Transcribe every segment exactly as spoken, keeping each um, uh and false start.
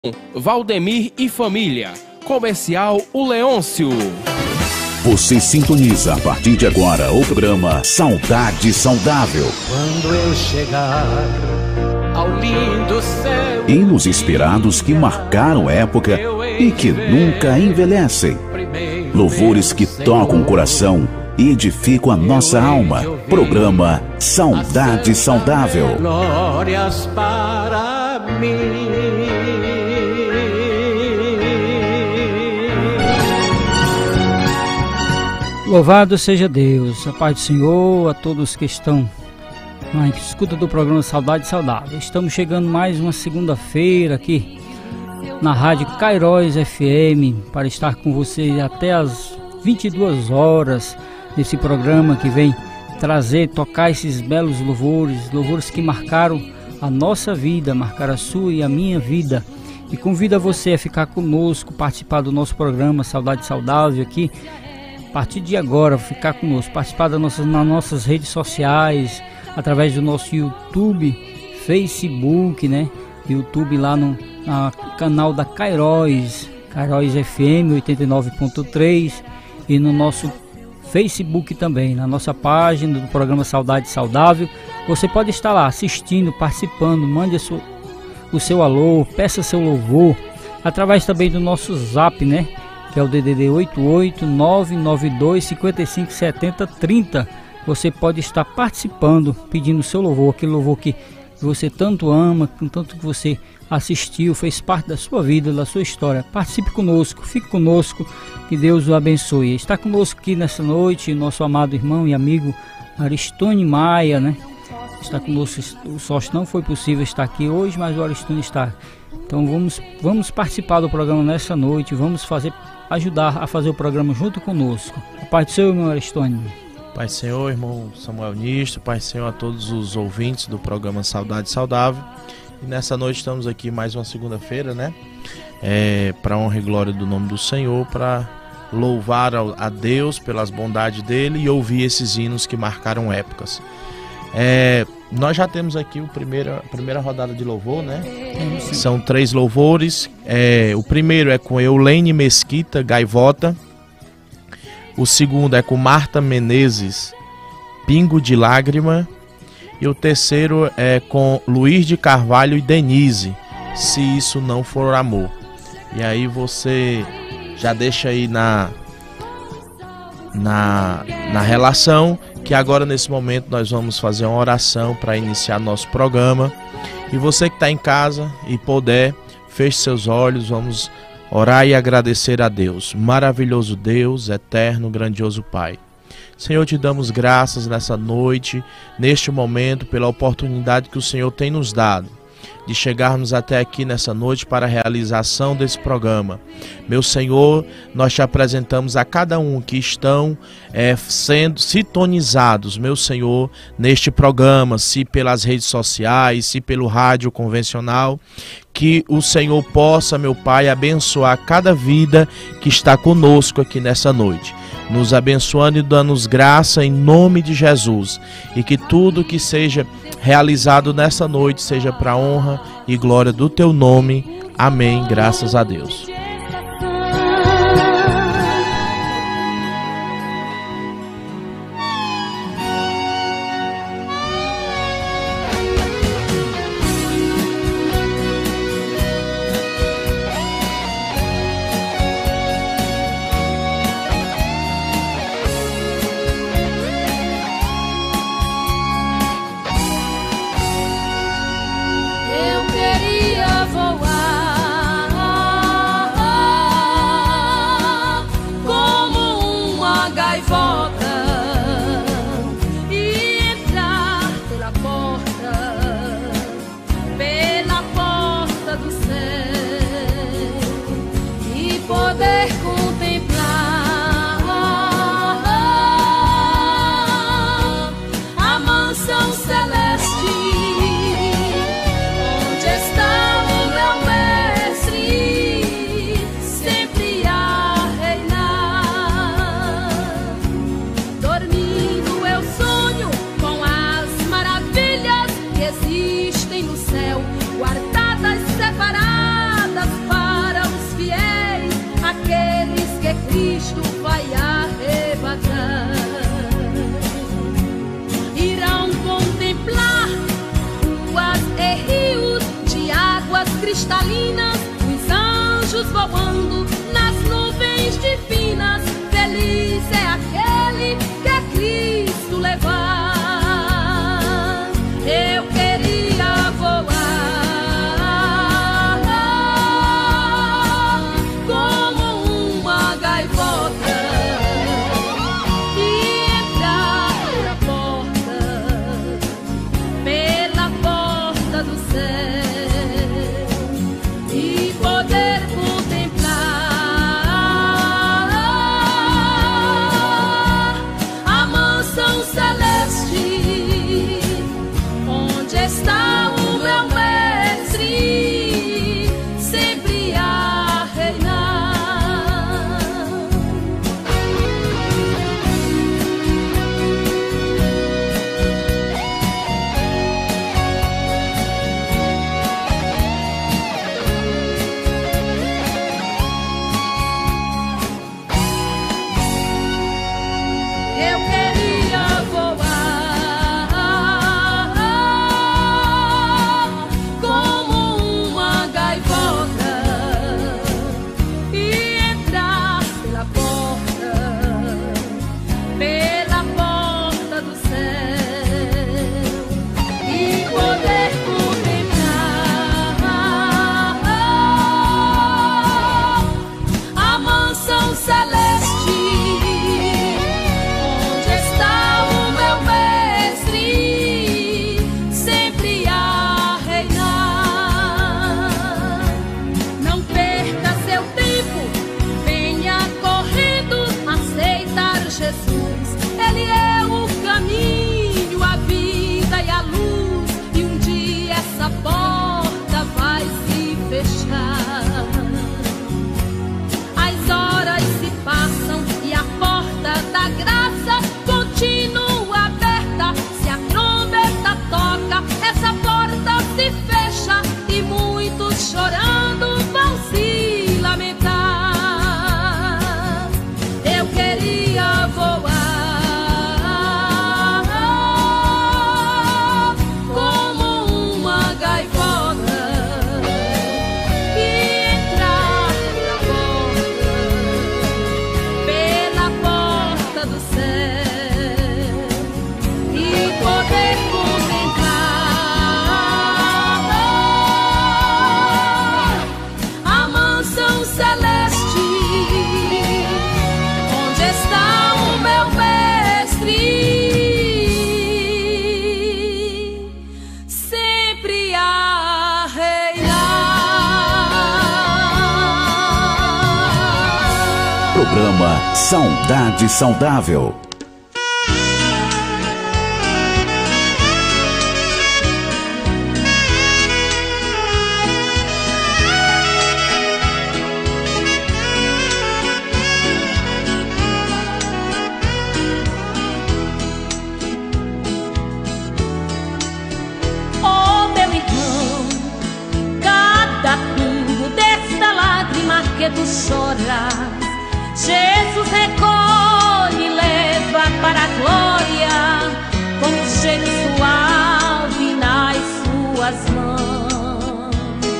Valdemir e família. Comercial O Leôncio. Você sintoniza a partir de agora o programa Saudade Saudável. Quando eu chegar ao lindo céu, hinos inspirados que marcaram época e que nunca envelhecem. Louvores que tocam o coração e edificam a nossa alma. Programa Saudade Saudável. Glórias para mim. Louvado seja Deus, a paz do Senhor, a todos que estão na escuta do programa Saudade Saudável. Estamos chegando mais uma segunda-feira aqui na Rádio Cairóis F M para estar com vocês até as vinte e duas horas nesse programa que vem trazer, tocar esses belos louvores, louvores que marcaram a nossa vida, marcaram a sua e a minha vida. E convido a você a ficar conosco, participar do nosso programa Saudade Saudável aqui. A partir de agora, ficar conosco, participar das nossas, nas nossas redes sociais, através do nosso YouTube, Facebook, né? YouTube lá no, no canal da Cairóis, Cairóis F M oitenta e nove ponto três, e no nosso Facebook também, na nossa página do programa Saudade Saudável. Você pode estar lá assistindo, participando, mande a sua, o seu alô, peça seu louvor, através também do nosso Zap, né? Que é o D D D oito oito nove nove dois cinco cinco sete zero três zero. Você pode estar participando, pedindo seu louvor, aquele louvor que você tanto ama, com tanto que você assistiu, fez parte da sua vida, da sua história. Participe conosco, fique conosco, que Deus o abençoe. Está conosco aqui nessa noite nosso amado irmão e amigo Aristone Maia, né? Está conosco, o Sócio não foi possível estar aqui hoje, mas o Aristone está. Então vamos, vamos participar do programa nessa noite, vamos fazer, ajudar a fazer o programa junto conosco. A paz do Senhor, meu Aristone. Pai do Senhor, irmão Samuel Nisto, Pai do Senhor a todos os ouvintes do programa Saudade Saudável. E nessa noite estamos aqui mais uma segunda-feira, né? É, para honra e glória do nome do Senhor, para louvar a Deus pelas bondades dele e ouvir esses hinos que marcaram épocas. É, nós já temos aqui o primeiro, a primeira rodada de louvor, né? São três louvores. É, o primeiro é com Eulene Mesquita Gaivota. O segundo é com Marta Menezes, Pingo de Lágrima. E o terceiro é com Luiz de Carvalho e Denise, Se Isso Não For Amor. E aí você já deixa aí na, na, na relação que agora nesse momento nós vamos fazer uma oração para iniciar nosso programa. E você que está em casa e puder, feche seus olhos, vamos orar e agradecer a Deus. Maravilhoso Deus, eterno, grandioso Pai. Senhor, te damos graças nessa noite, neste momento, pela oportunidade que o Senhor tem nos dado de chegarmos até aqui nessa noite para a realização desse programa. Meu Senhor, nós te apresentamos a cada um que estão é, sendo sintonizados, meu Senhor, neste programa, se pelas redes sociais, se pelo rádio convencional, que o Senhor possa, meu Pai, abençoar cada vida que está conosco aqui nessa noite, nos abençoando e dando-nos graça em nome de Jesus, e que tudo que seja realizado nessa noite seja para a honra e glória do teu nome. Amém. Graças a Deus. Existem no céu, guardadas, separadas colinas, os anjos voando nas nuvens divinas. Feliz é aquele que a Cristo levar. Eu queria voar como uma gaivota e entrar pela porta, pela porta do céu e poder contemplar a mansão celeste, onde está o meu mestre, sempre a reinar. Eu queria voar como uma gaivota e entrar pela porta, pela porta do céu e poder contemplar a mansão celeste, onde está o meu mestre, sempre a reinar. Não perca seu tempo, venha correndo aceitar Jesus. Ele é o caminho, a vida e a luz, e um dia essa porta vai se fechar. As horas se passam e a porta da graça continua aberta. Se a trombeta toca, essa porta se fecha e muitos chorando vão se lamentar. Eu queria voar como uma gaivota e entrar pela porta, pela porta do céu e poder contemplar a mansão celeste, onde está o meu mestre, sempre a reinar. Programa Saudade Saudável. Oh, meu irmão, cada pingo desta lágrima que tu choras, Jesus recolhe e leva para a glória, como um cheiro suave nas suas mãos.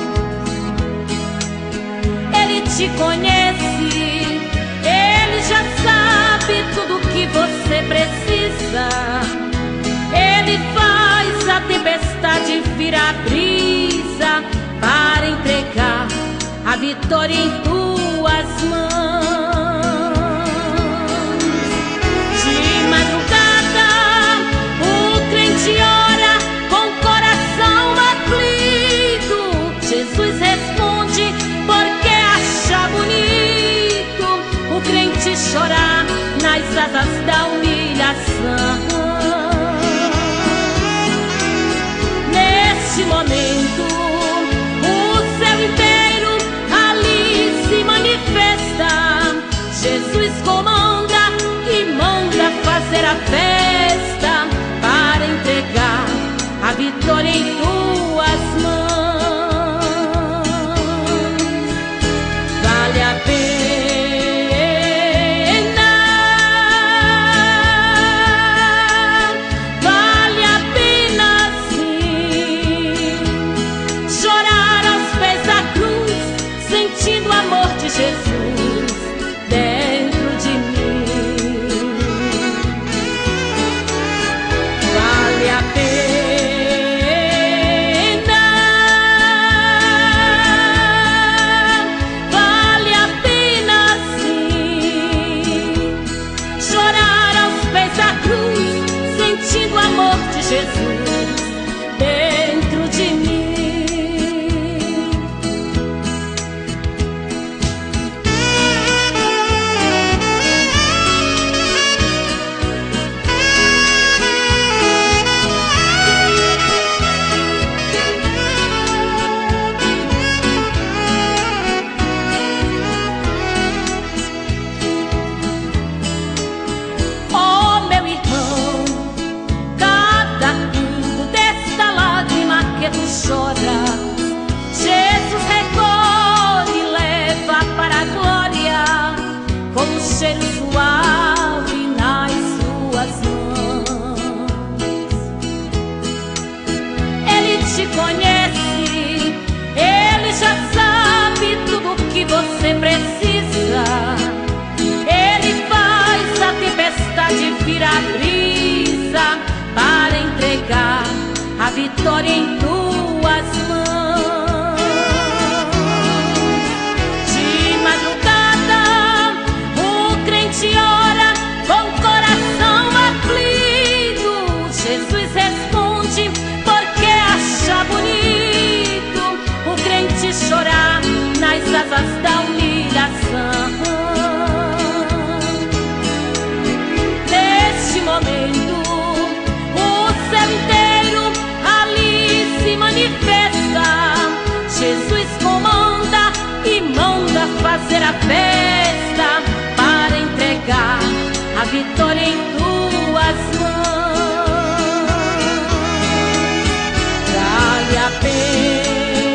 Ele te conhece, ele já sabe tudo que você precisa. Ele faz a tempestade virar brisa para entregar a vitória em tuas mãos. De madrugada o crente ora com o coração aflito. Jesus responde porque acha bonito o crente chorar nas asas da humilhação. Neste momento o céu inteiro ali se Jesus dentro de mim. Chora, Jesus recolhe e leva para a glória, com um cheiro suave nas suas mãos. Ele te conhece, ele já sabe tudo o que você precisa. Ele faz a tempestade virar brisa para entregar a vitória em tuas mãos. De madrugada o crente ora com o coração aflito. Jesus responde porque acha bonito o crente chorar nas asas da humilhação. Neste momento o céu inteiro se manifesta. Jesus comanda e manda fazer a festa para entregar a vitória em tuas mãos. Vale a pena,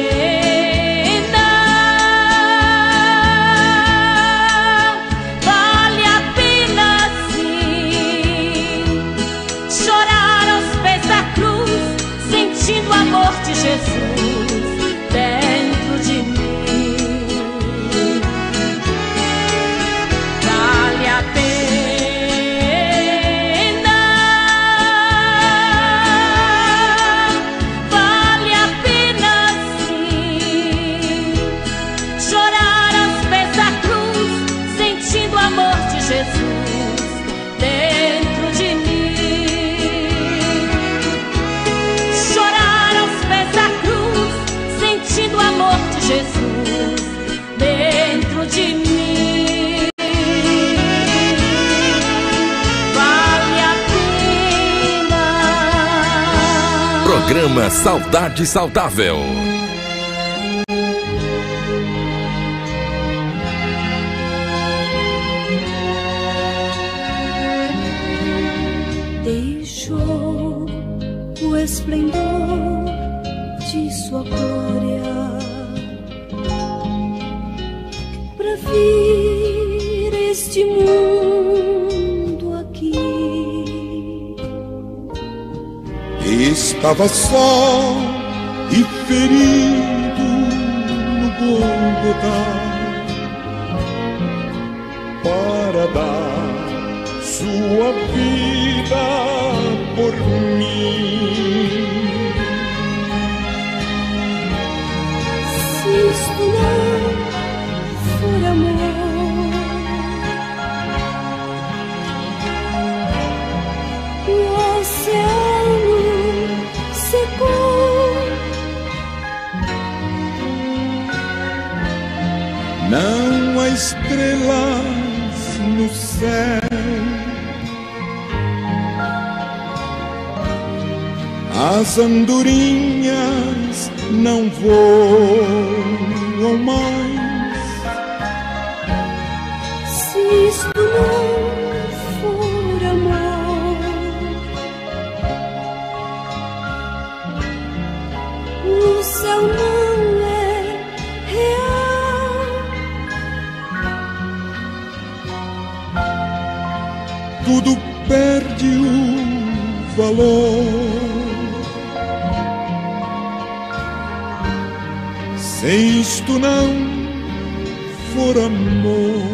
vale a pena sim, chorar aos pés da cruz, sentindo o amor de Jesus dentro de mim. Vale a pena, vale a pena sim, chorar aos pés da cruz, sentindo o amor de Jesus dentro de mim. Sentindo o amor de Jesus dentro de mim. Vale a pena. Programa Saudade Saudável. Deixou o esplendor de sua glória para vir este mundo aqui. Estava só e ferido no Gólgota para dar sua vida por mim. Se isto não for amor, o oceano secou. Não há estrelas no céu, as andorinhas não voam mais. Se isto não for amor, o céu não é real. Tudo perde o valor se isto não for amor.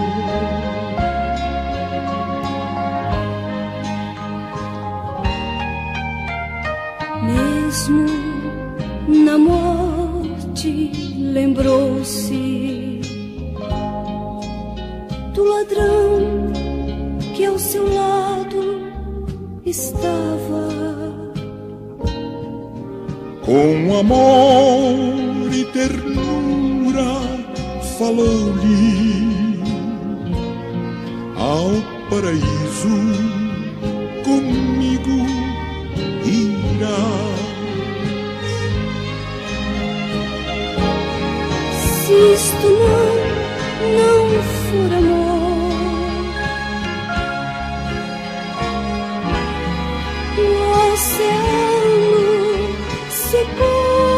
Mesmo na morte lembrou-se do ladrão que ao seu lado estava. com amor e ternura falou-lhe: ao paraíso comigo irás. Se isto não, não for amor, o oceano secou.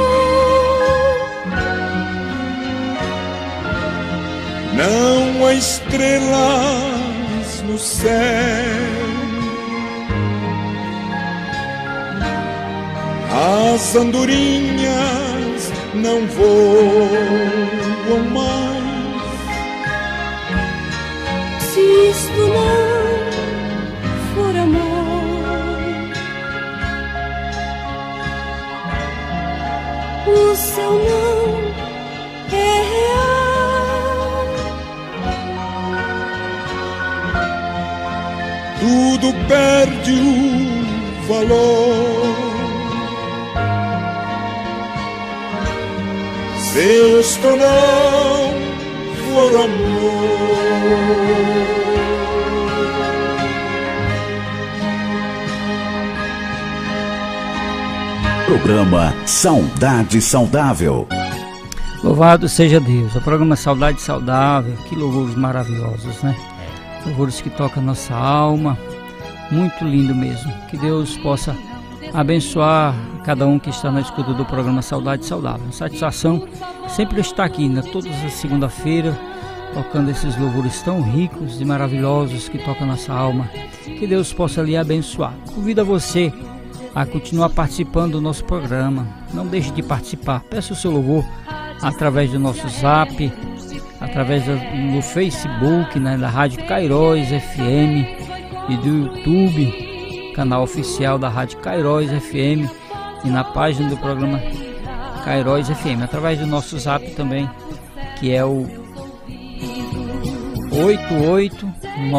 Não há estrelas no céu, as andorinhas não voam mais. Se isto não for amor, o céu não é real. Tudo perde o valor se isto não for amor. Programa Saudade Saudável. Louvado seja Deus. O programa Saudade Saudável. Que louvores maravilhosos, né? Louvores que tocam a nossa alma. Muito lindo mesmo. Que Deus possa abençoar cada um que está na escuta do programa Saudade Saudável. Satisfação sempre estar aqui, né? Todas as segunda-feira, tocando esses louvores tão ricos e maravilhosos que tocam a nossa alma. Que Deus possa lhe abençoar. Convido a você a continuar participando do nosso programa. Não deixe de participar. Peça o seu louvor através do nosso zap, através do, do Facebook, né, da Rádio Cairóis F M e do YouTube, canal oficial da Rádio Cairóis F M, e na página do programa Cairóis F M, através do nosso zap também, que é o oito oito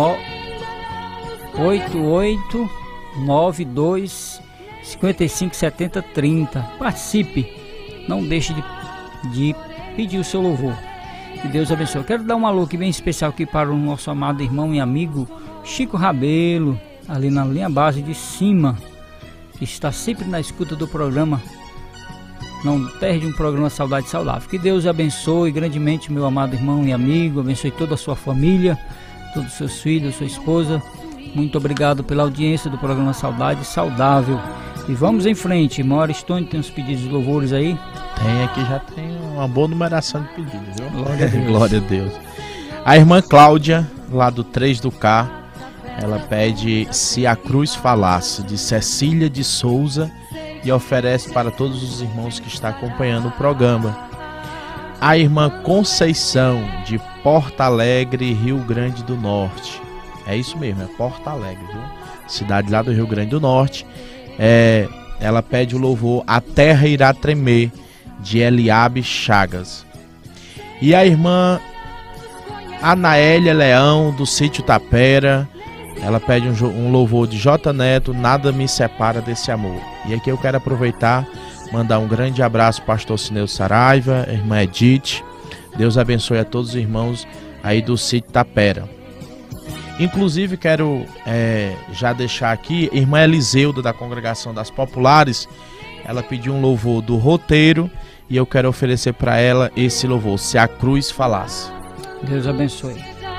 nove dois cinco cinco sete zero três zero. Participe, não deixe de, de pedir o seu louvor. Que Deus abençoe. Quero dar um alô aqui bem especial aqui para o nosso amado irmão e amigo Chico Rabelo, ali na linha base de cima, que está sempre na escuta do programa. Não perde um programa Saudade Saudável. Que Deus abençoe grandemente meu amado irmão e amigo, abençoe toda a sua família, todos os seus filhos, sua esposa. Muito obrigado pela audiência do programa Saudade Saudável. E vamos em frente. Maior Stone tem uns pedidos de louvores aí? Tem, aqui já tem uma boa numeração de pedidos, viu? Glória a Deus. Glória a Deus. A irmã Cláudia, lá do três do K, ela pede Se a Cruz Falasse, de Cecília de Souza, e oferece para todos os irmãos que estão acompanhando o programa. A irmã Conceição, de Porto Alegre, Rio Grande do Norte. É isso mesmo, é Porto Alegre, viu? Cidade lá do Rio Grande do Norte. É, ela pede o louvor A Terra Irá Tremer, de Eliabe Chagas. E a irmã Anaélia Leão, do Sítio Tapera, ela pede um, um louvor de J Neto, Nada Me Separa Desse Amor. E aqui eu quero aproveitar, mandar um grande abraço ao pastor Cineu Saraiva, a irmã Edith. Deus abençoe a todos os irmãos aí do Sítio Tapera. Inclusive quero é, já deixar aqui, irmã Eliseuda, da Congregação das Populares, ela pediu um louvor do Roteiro, e eu quero oferecer para ela esse louvor, Se a Cruz Falasse. Deus abençoe.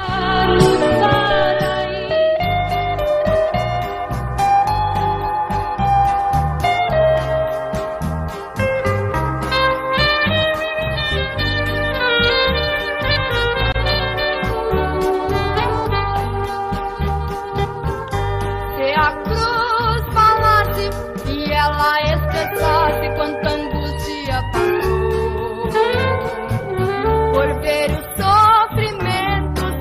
Se a cruz falasse e ela expressasse quanta angústia passou, por ver os sofrimentos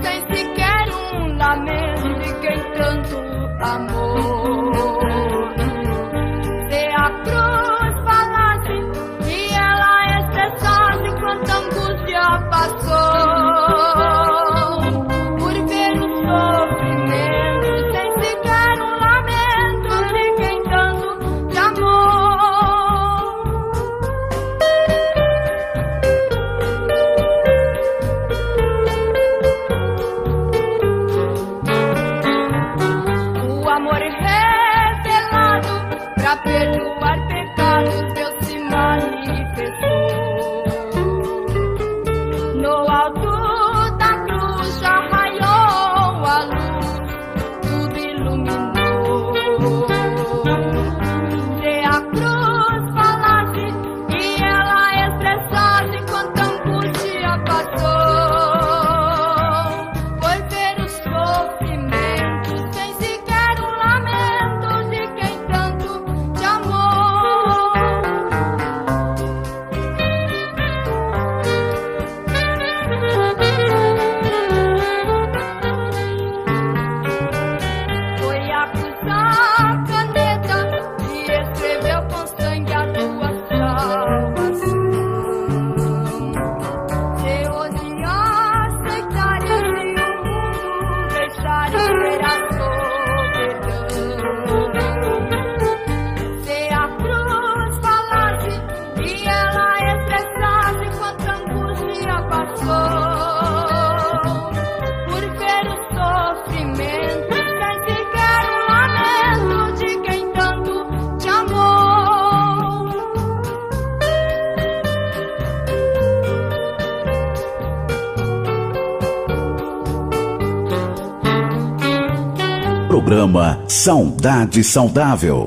Programa Saudade Saudável.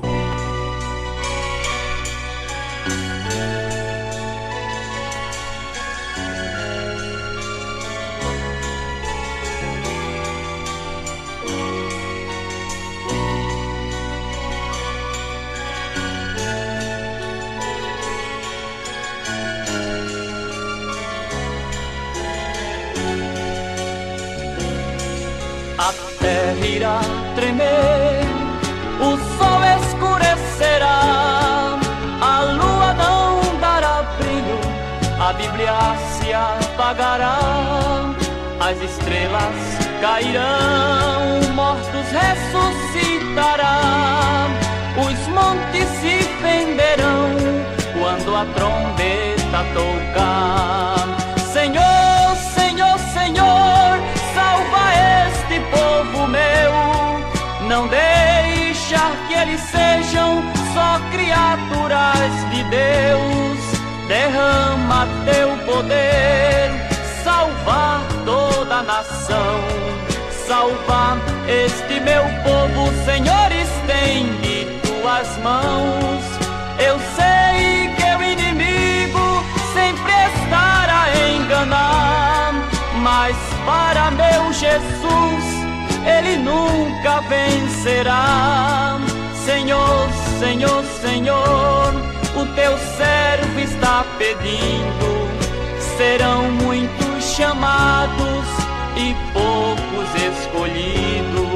A terra irá tremer, o sol escurecerá, a lua não dará brilho, a Bíblia se apagará, as estrelas cairão, mortos ressuscitará, os montes se fenderão quando a trombeta tocar. Senhor, Senhor, Senhor, salva este povo meu, não deixa que eles sejam só criaturas de Deus. Derrama teu poder, salvar toda a nação, salvar este meu povo, Senhor, estende tuas mãos. Eu sei que o inimigo sempre estará a enganar, mas para meu Jesus ele nunca vencerá. Senhor, Senhor, Senhor, o teu servo está pedindo, serão muitos chamados e poucos escolhidos.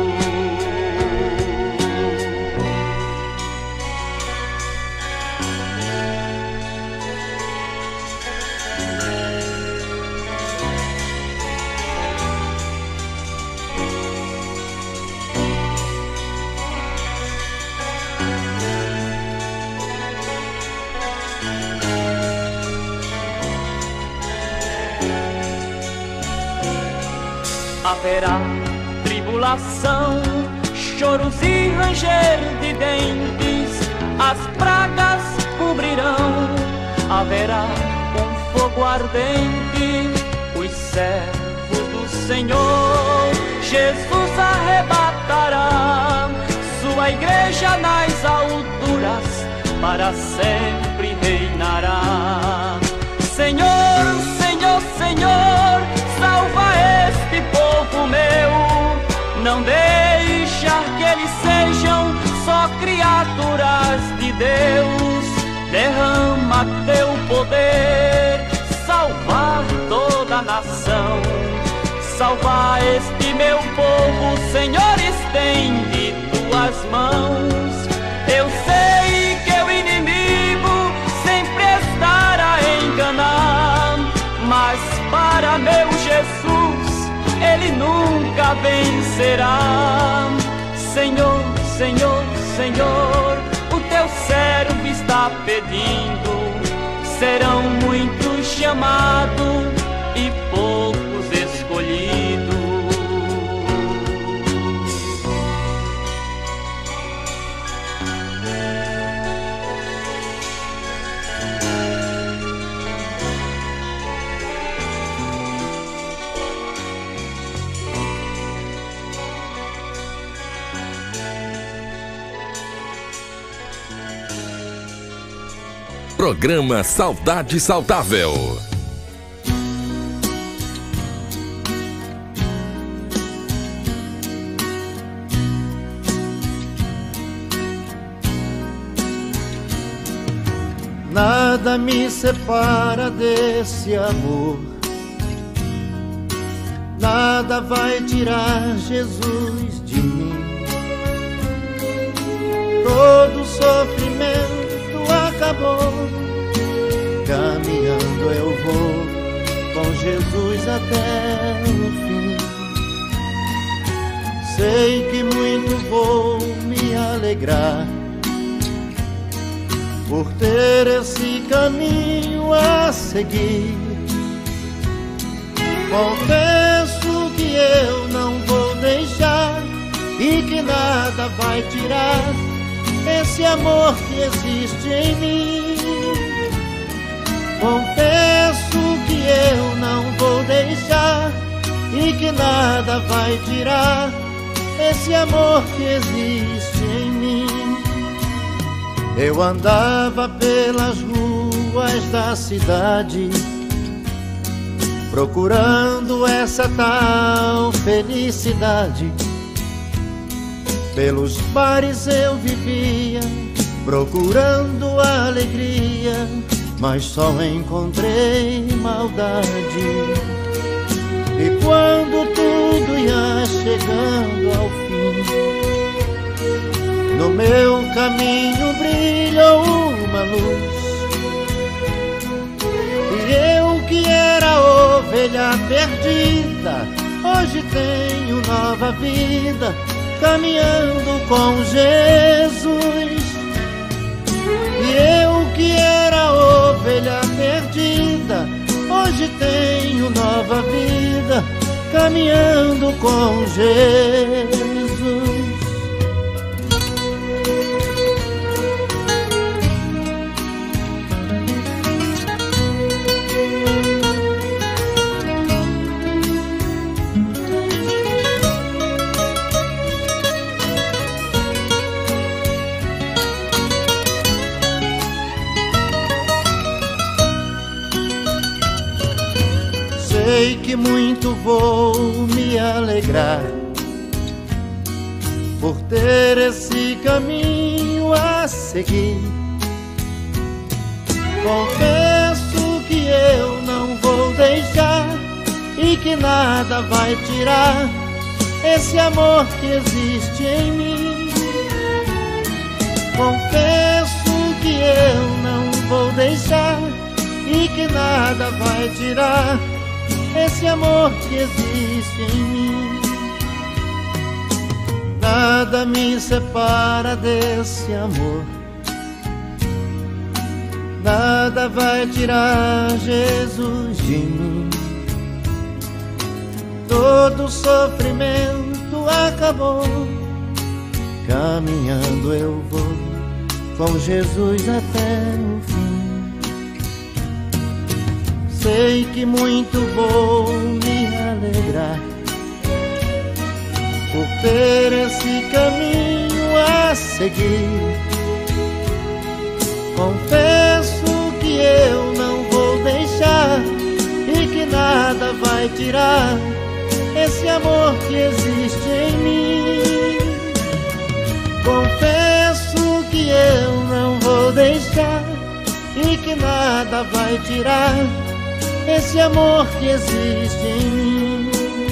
Haverá tribulação, choros e ranger de dentes, as pragas cobrirão, haverá um fogo ardente, os servos do Senhor Jesus arrebatará, sua igreja nas alturas para sempre reinará. Senhor, Senhor, Senhor, salva este povo meu, não deixa que eles sejam só criaturas de Deus. Derrama teu poder, salvar toda a nação, salvar este meu povo, Senhor, estende tuas mãos. Eu sei que o inimigo sempre estará a enganar, mas para meu Jesus ele nunca vencerá. Senhor, Senhor, Senhor, o teu servo está pedindo, serão muitos chamados e poucos escolhidos. Programa Saudade Saudável. Nada me separa desse amor, nada vai tirar Jesus de mim. Todo sofrimento acabou, caminhando eu vou com Jesus até o fim. Sei que muito vou me alegrar por ter esse caminho a seguir. Confesso que eu não vou deixar e que nada vai tirar esse amor que existe em mim. Confesso que eu não vou deixar e que nada vai tirar esse amor que existe em mim. Eu andava pelas ruas da cidade, procurando essa tal felicidade. Pelos bares eu vivia, procurando alegria, mas só encontrei maldade. E quando tudo ia chegando ao fim, no meu caminho brilhou uma luz. E eu que era ovelha perdida, hoje tenho nova vida, caminhando com Jesus. E eu que era ovelha perdida, hoje tenho nova vida, caminhando com Jesus. Sei que muito vou me alegrar por ter esse caminho a seguir. Confesso que eu não vou deixar e que nada vai tirar esse amor que existe em mim. Confesso que eu não vou deixar e que nada vai tirar esse amor que existe em mim. Nada me separa desse amor, nada vai tirar Jesus de mim. Todo sofrimento acabou, caminhando eu vou com Jesus até o fim. Sei que muito vou me alegrar por ter esse caminho a seguir. Confesso que eu não vou deixar e que nada vai tirar esse amor que existe em mim. Confesso que eu não vou deixar e que nada vai tirar esse amor que existe em mim.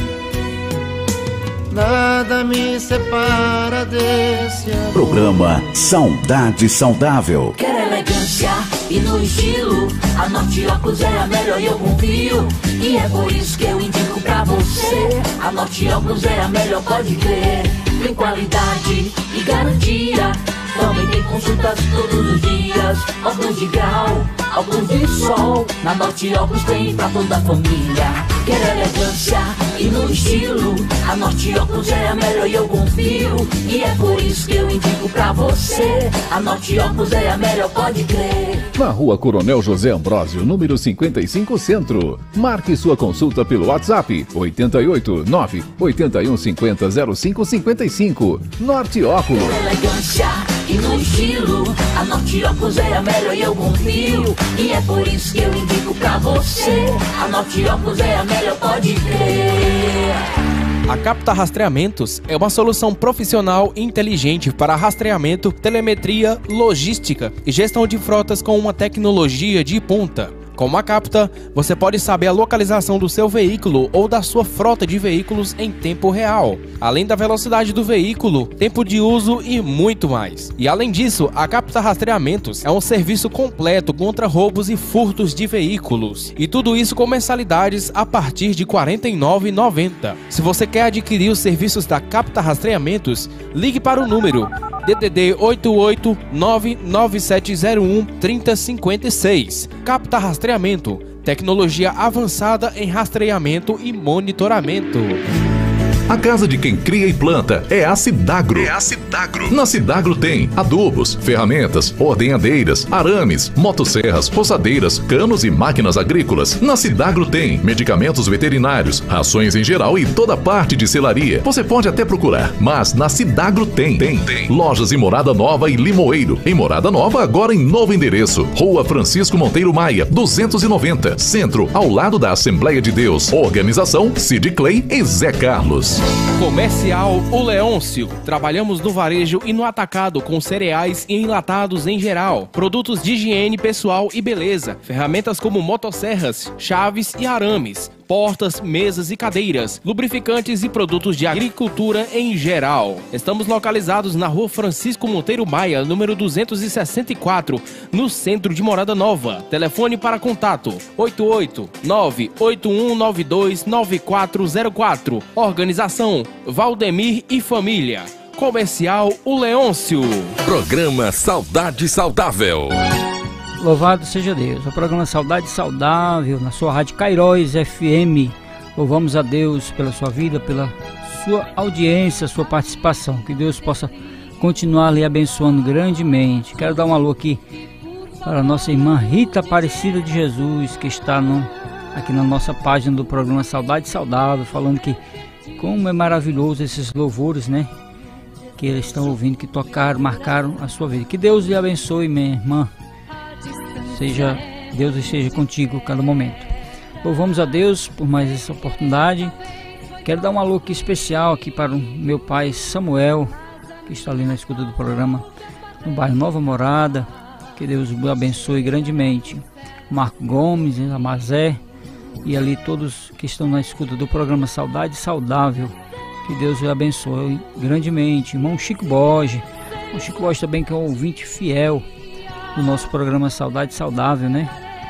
Nada me separa desse amor. Programa Saudade Saudável. Quer elegância e no estilo, a Norte Óculos é a melhor e eu confio. E é por isso que eu indico pra você, a Norte Óculos é a melhor, pode crer. Tem qualidade e garantia, também tem consultas todos os dias. Óculos de grau, óculos de sol, na Norte Óculos tem pra toda a família. Quer elegância e no estilo, a Norte Óculos é a melhor e eu confio. E é por isso que eu indico pra você, a Norte Óculos é a melhor, pode crer. Na Rua Coronel José Ambrósio, número cinquenta e cinco, Centro. Marque sua consulta pelo WhatsApp oito oito nove oito um cinco zero zero cinco cinco cinco. Norte Óculos. Quer elegância e no estilo, a Norte Óculos é a melhor e eu confio. E é por isso que eu indico pra você, a Norte Óculos é a melhor, pode crer. A Capta Rastreamentos é uma solução profissional e inteligente para rastreamento, telemetria, logística e gestão de frotas com uma tecnologia de ponta. Com a Capta, você pode saber a localização do seu veículo ou da sua frota de veículos em tempo real, além da velocidade do veículo, tempo de uso e muito mais. E além disso, a Capta Rastreamentos é um serviço completo contra roubos e furtos de veículos. E tudo isso com mensalidades a partir de quarenta e nove reais e noventa centavos. Se você quer adquirir os serviços da Capta Rastreamentos, ligue para o número D D D oito oito nove nove sete zero um três zero cinco seis. Capta Rastreamento, tecnologia avançada em rastreamento e monitoramento. A casa de quem cria e planta é a Cidagro. É a Cidagro. Na Cidagro tem adubos, ferramentas, ordenhadeiras, arames, motosserras, roçadeiras, canos e máquinas agrícolas. Na Cidagro tem medicamentos veterinários, rações em geral e toda parte de selaria. Você pode até procurar, mas na Cidagro tem. Tem, tem. Lojas em Morada Nova e Limoeiro. Em Morada Nova, agora em novo endereço. Rua Francisco Monteiro Maia, duzentos e noventa. Centro, ao lado da Assembleia de Deus. Organização Cid Clay e Zé Carlos. Comercial O Leôncio. Trabalhamos no varejo e no atacado com cereais e enlatados em geral. Produtos de higiene pessoal e beleza. Ferramentas como motosserras, chaves e arames. Portas, mesas e cadeiras, lubrificantes e produtos de agricultura em geral. Estamos localizados na Rua Francisco Monteiro Maia, número duzentos e sessenta e quatro, no centro de Morada Nova. Telefone para contato oito oito nove oito um nove dois nove quatro zero quatro. Organização Valdemir e Família. Comercial O Leôncio. Programa Saudade Saudável. Louvado seja Deus. O programa Saudade Saudável na sua rádio Cairóis F M. Louvamos a Deus pela sua vida, pela sua audiência, sua participação. Que Deus possa continuar lhe abençoando grandemente. Quero dar um alô aqui para a nossa irmã Rita Aparecida de Jesus, que está no, aqui na nossa página do programa Saudade Saudável, falando que como é maravilhoso esses louvores, né? Que eles estão ouvindo, que tocaram, marcaram a sua vida. Que Deus lhe abençoe, minha irmã. Seja Deus esteja contigo a cada momento. Louvamos a Deus por mais essa oportunidade. Quero dar um alô aqui especial aqui para o meu pai Samuel, que está ali na escuta do programa no bairro Nova Morada. Que Deus o abençoe grandemente. Marco Gomes, a Mazé e ali todos que estão na escuta do programa Saudade Saudável. Que Deus o abençoe grandemente. Irmão Chico Borges. O Chico Borges também, que é um ouvinte fiel do nosso programa Saudade Saudável, né?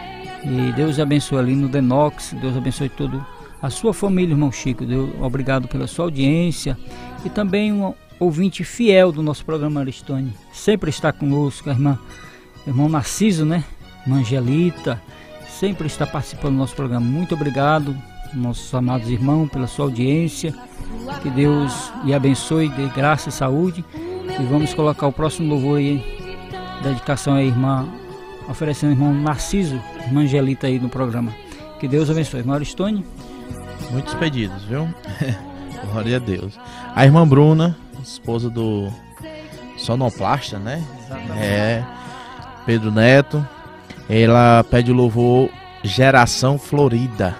E Deus abençoe ali no Denox. Deus abençoe toda a sua família, irmão Chico. Deus, obrigado pela sua audiência. E também um ouvinte fiel do nosso programa, Aristone. Sempre está conosco, a irmã, irmão Narciso, né? Irmã Angelita. Sempre está participando do nosso programa. Muito obrigado, nossos amados irmãos, pela sua audiência. Que Deus lhe abençoe, dê graça e saúde. E vamos colocar o próximo louvor aí. Dedicação à irmã, oferecendo ao irmão Narciso, irmã Angelita aí no programa. Que Deus abençoe. Irmã Aristone. Muitos pedidos, viu? Glória a Deus. A irmã Bruna, esposa do sonoplasta, né? Exatamente. É, Pedro Neto. Ela pede o louvor Geração Florida,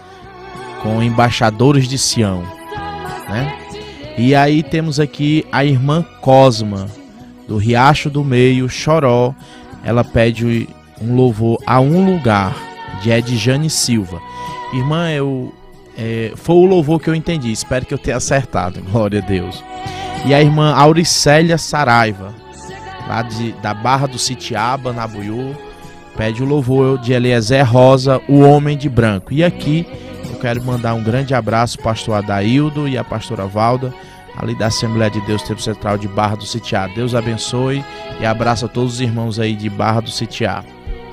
com Embaixadores de Sião, né? E aí temos aqui a irmã Cosma, do Riacho do Meio, Choró. Ela pede um louvor A Um Lugar, de Edjane Silva. Irmã, eu, é, foi o louvor que eu entendi, espero que eu tenha acertado, glória a Deus. E a irmã Auricélia Saraiva, lá de, da Barra do Sitiaba, na Buiú, pede o louvor de Eliezer Rosa, O Homem de Branco. E aqui eu quero mandar um grande abraço ao pastor Adaildo e a pastora Valda, ali da Assembleia de Deus Tempo Central de Barra do Sitiá. Deus abençoe e abraça a todos os irmãos aí de Barra do Sitiá.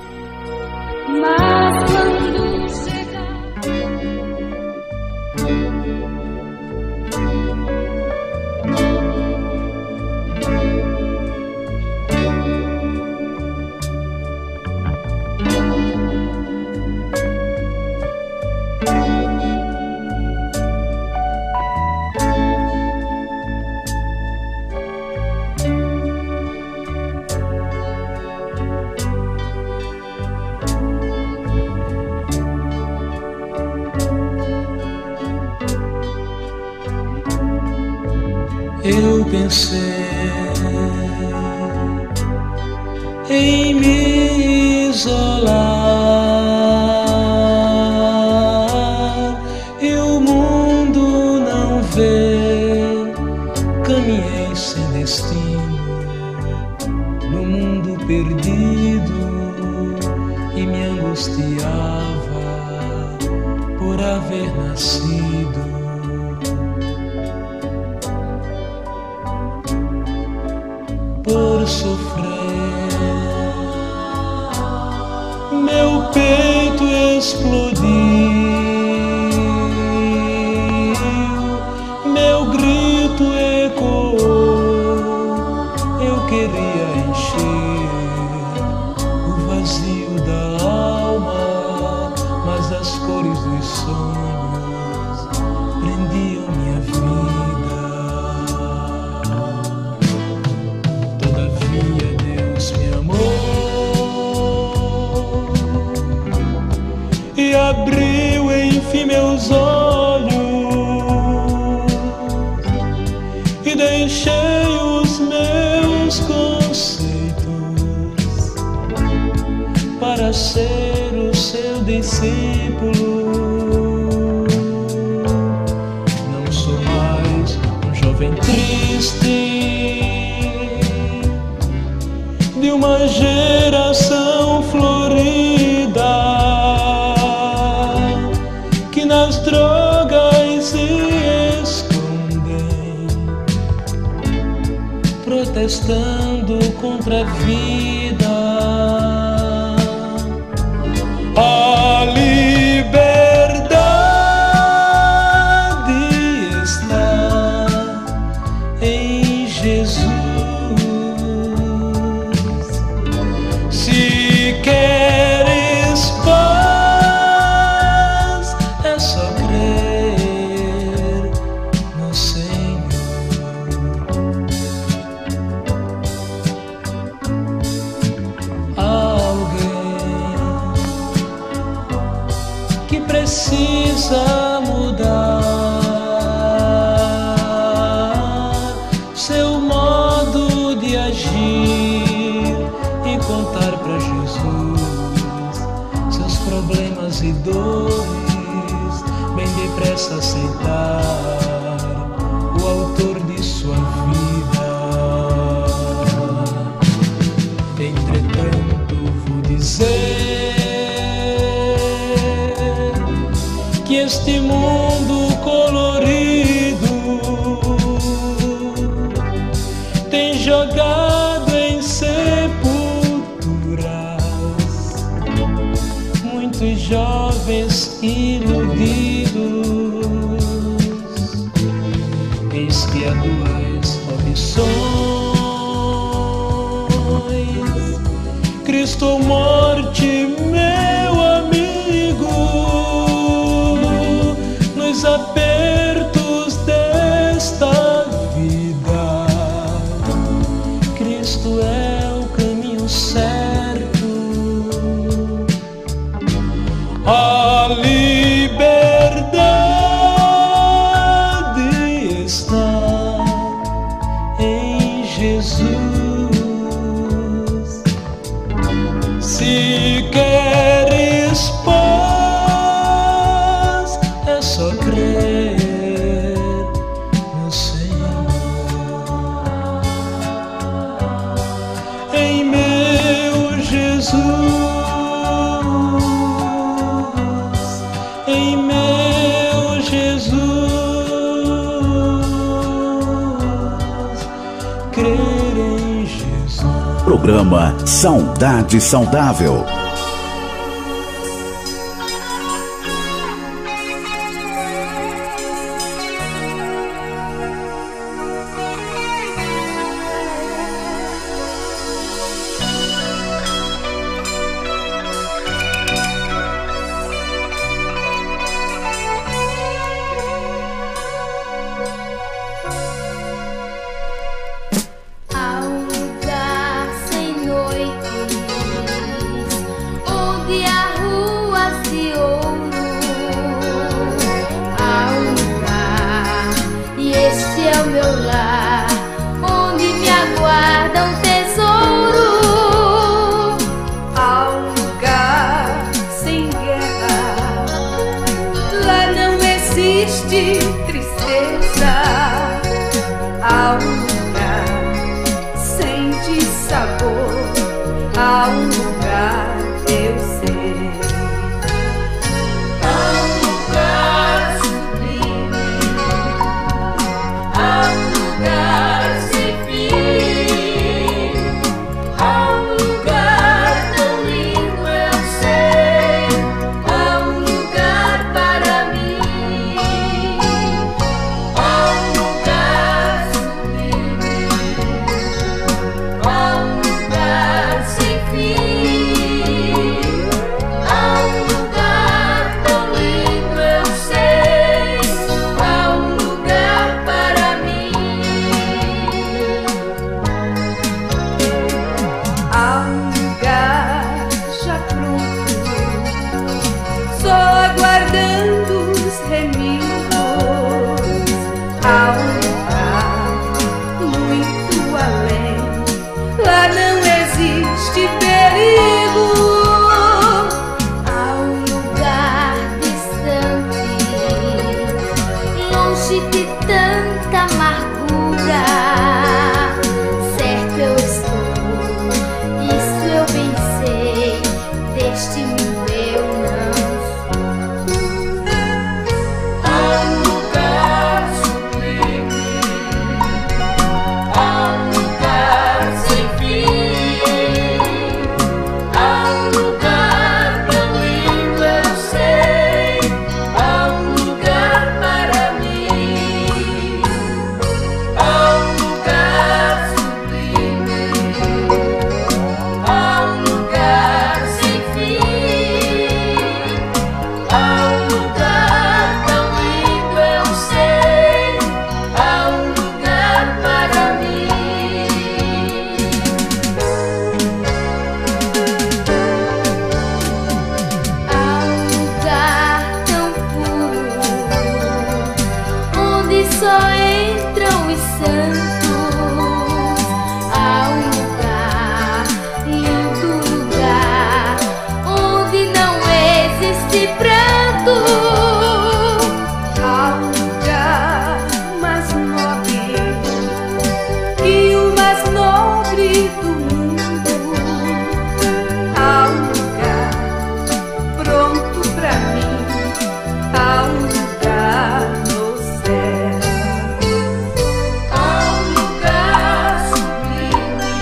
Eu pensei em me isolar e o mundo não vê. Caminhei sem destino no mundo perdido e me angustiava por haver nascido. Por sofrer, meu peito explodiu, desistir de uma geração florida que nas drogas se escondem, protestando contra a vida. A liberdade está em Jesus. Se queres paz, é só crer no Senhor. Alguém que precisa mudar seu modo de agir e contar pra Jesus seus problemas e dores, bem depressa aceitar o autor de sua vida. Entretanto, vou dizer que este mundo colorido tem jogado em sepulturas muitos jovens iludidos. Eis que há duas opções: Cristo ou morte, meu amigo. Nos apertos desta vida, Cristo é o caminho certo. A liberdade está em Jesus. Se queres paz, é só crer no Senhor. Em meu Jesus, em meu Jesus, crer em Jesus. Programa Saudade Saudável. Há um lugar sem noite, onde há ruas de ouro. Há um lugar, e este é o meu lar, onde me aguarda um tesouro. Há um lugar sem guerra, lá não existe tristeza. Há um sabor, há um lugar, eu sei. Há um lugar sublime, há um lugar sem fim, há um lugar tão lindo, eu sei. Há um lugar para mim, há um lugar sublime, há um lugar sem fim, há um lugar tão lindo, eu sei. Há um lugar para mim, há um lugar já pronto, só aguardando os remidos. Há um lugar muito além, lá não existe perigo. Há um lugar distante, longe de tanta amargura. lugar certo eu estou, isso eu bem sei, deste mundo eu não sou. Há um lugar sublime, há um lugar sem fim, há um lugar tão lindo eu sei, há um lugar para mim, há um lugar sublime, há um lugar sem fim, há um lugar tão lindo eu sei, há um lugar para mim. Há um lugar tão puro, onde só entram os santos. Há um lugar, lindo lugar, onde não existe pranto. Há um lugar mais nobre que o mais nobre do mundo. Há um lugar pronto pra mim, há um lugar no céu. Há um lugar sublime,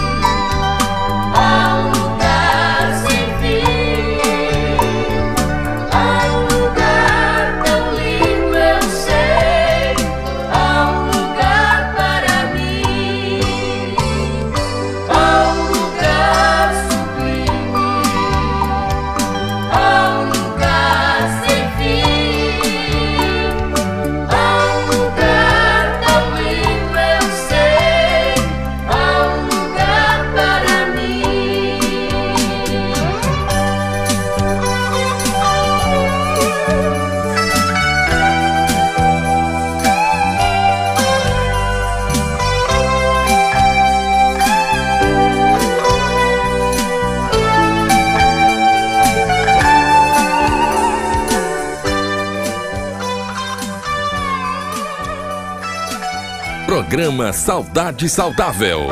há um lugar sem fim, há um lugar tão lindo eu sei, há um lugar para mim, há um lugar sublime, há um lugar sem fim, há um lugar tão lindo eu sei, há um lugar para mim. Programa Saudade Saudável.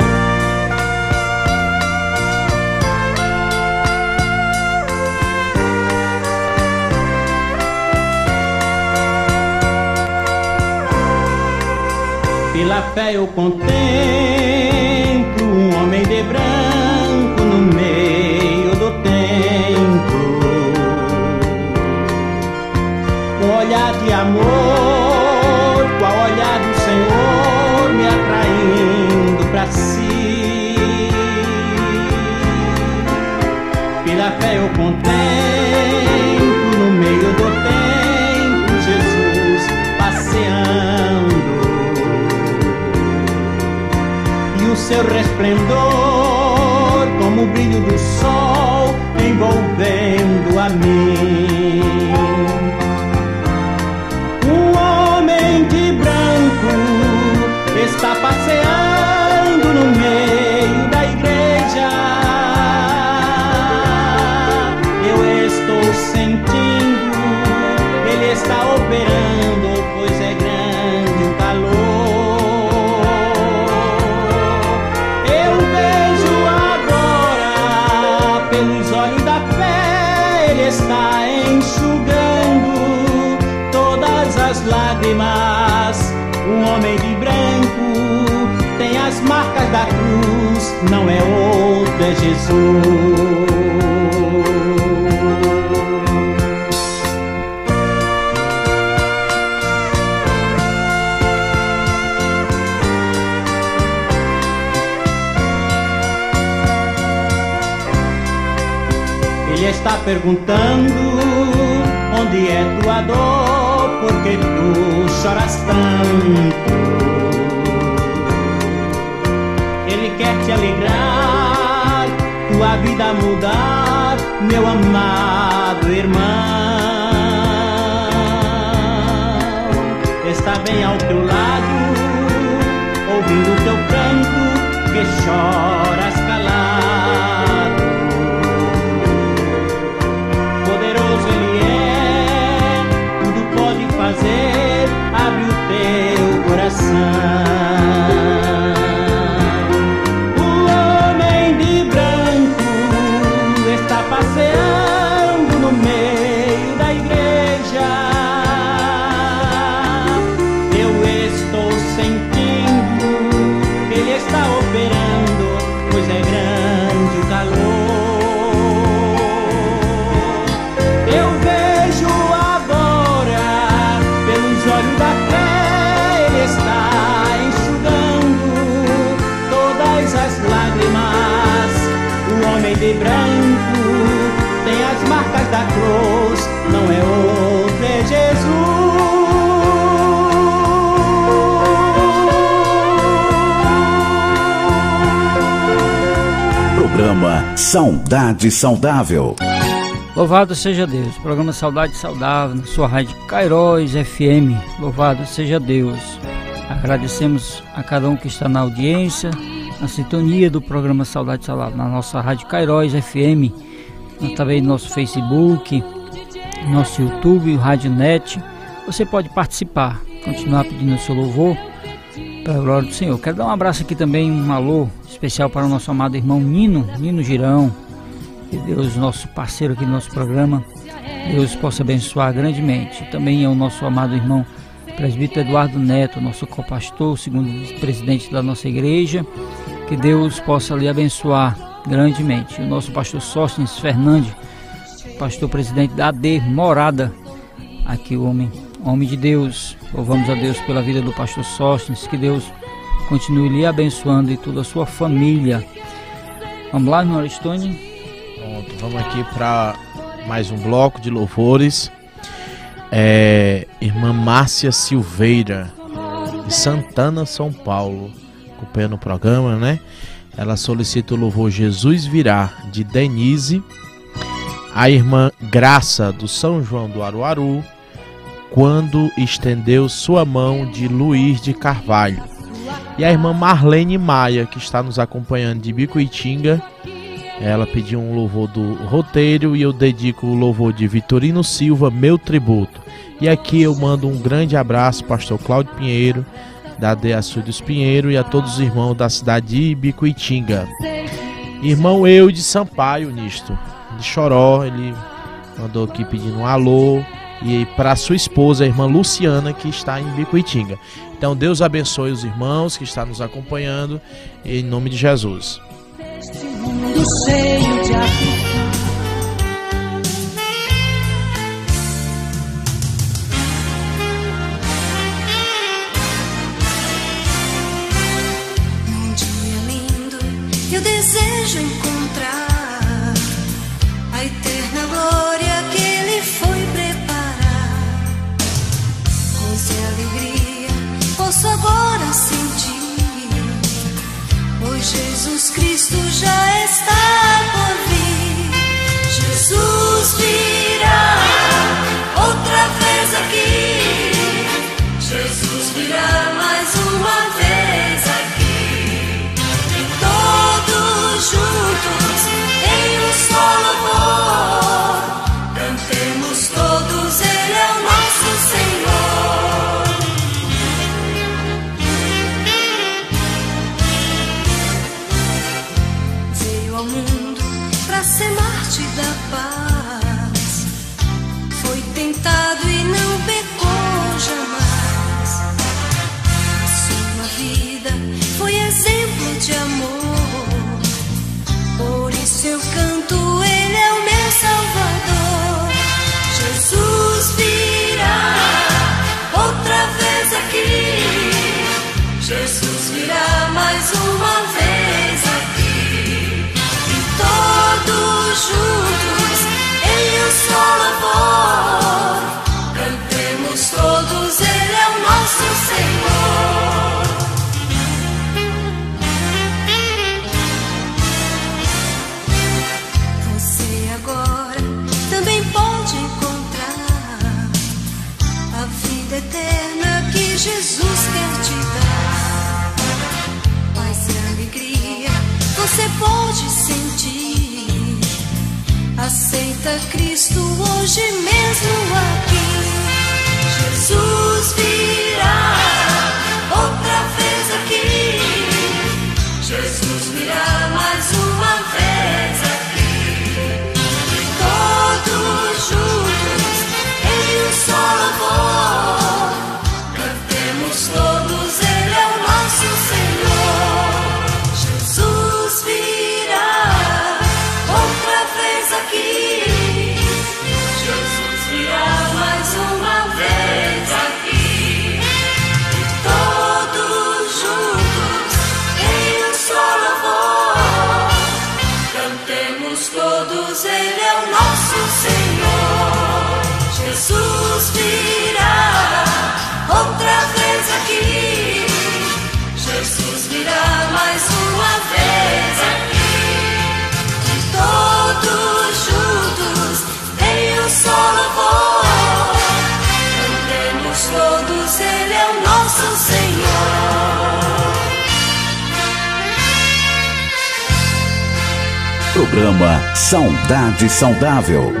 Pela fé eu contemplo um homem de branco no meio do templo, com olhar de amor, qual olhar do Senhor me atraindo pra si. Pela fé eu contemplo no meio do templo Jesus passeando, e o seu resplendor como o brilho do sol envolvendo a mim. Um homem de branco está passeando no meio da igreja. Eu estou sentindo, ele está operando, pois é grande o calor. Eu vejo agora pelos olhos da fé, ele está enxugando todas as lágrimas. Um homem de branco tem as marcas da cruz, não é outro, é Jesus. Ele está perguntando onde é tua dor, porque tu choras tanto. Ele quer te alegrar, tua vida mudar, meu amado irmão. Está bem ao teu lado, ouvindo teu canto, que choras calado. Poderoso ele é, tudo pode fazer, abre o teu coração. Saudade Saudável. Louvado seja Deus. Programa Saudade Saudável na sua rádio Cairóis F M. Louvado seja Deus. Agradecemos a cada um que está na audiência, na sintonia do programa Saudade Saudável na nossa rádio Cairóis F M, também no nosso Facebook, nosso YouTube, o Rádio Net. Você pode participar, continuar pedindo o seu louvor para a glória do Senhor. Quero dar um abraço aqui também, um alô especial para o nosso amado irmão Nino, Nino Girão. Que Deus, nosso parceiro aqui no nosso programa, Deus possa abençoar grandemente. Também é o nosso amado irmão presbítero Eduardo Neto, nosso copastor, segundo presidente da nossa igreja. Que Deus possa lhe abençoar grandemente. O nosso pastor Sóstenes Fernandes, pastor presidente da A D Morada, aqui o homem, homem de Deus. Louvamos a Deus pela vida do pastor Sóstenes. Que Deus continue lhe abençoando e toda a sua família. Vamos lá, irmão Aristone? Pronto, vamos aqui para mais um bloco de louvores. É, irmã Márcia Silveira, de Santana, São Paulo, acompanhando o programa, né? Ela solicita o louvor Jesus Virá, de Denise. A irmã Graça, do São João do Aruaru, Quando Estendeu Sua Mão, de Luiz de Carvalho. E a irmã Marlene Maia, que está nos acompanhando de Bicuitinga. Ela pediu um louvor do roteiro e eu dedico o louvor de Vitorino Silva, Meu Tributo. E aqui eu mando um grande abraço, pastor Cláudio Pinheiro, da A D Açudes Pinheiro, e a todos os irmãos da cidade de Bicuitinga. Irmão Eudes Sampaio, nisto, de Choró, ele mandou aqui pedindo um alô. E para sua esposa, a irmã Luciana, que está em Bicuitinga. Então Deus abençoe os irmãos que estão nos acompanhando, em nome de Jesus. Este mundo cheio de aflição, num dia lindo eu desejo encontrar a eterna glória que Ele foi preparar. Pois é alegria posso agora sentir, pois Jesus Cristo já está por vir. Jesus virá outra vez aqui. Jesus virá mais uma vez aqui. E todos juntos em um só louvor cantemos todos, Ele é o nosso Senhor. Veio ao mundo pra ser Marte da paz, foi tentado e não pecou jamais. A sua vida foi exemplo de amor, por isso eu canto, Ele é o meu Salvador. Jesus virá outra vez aqui. Jesus virá mais uma vez aqui. E todos juntos em um só louvor cantemos todos, Ele é o nosso Senhor. Você agora também pode encontrar a vida eterna que Jesus quer te dar. Paz e alegria você pode sentir. Aceita Cristo hoje mesmo aqui. Jesus virá outra vez aqui. Jesus virá mais uma vez aqui. E todos juntos em um só louvor cantemos todos, Ele é o nosso Senhor. Jesus virá outra vez aqui. Jesus virá mais uma vez aqui. pois Ele é o nosso Senhor. Programa Saudade Saudável.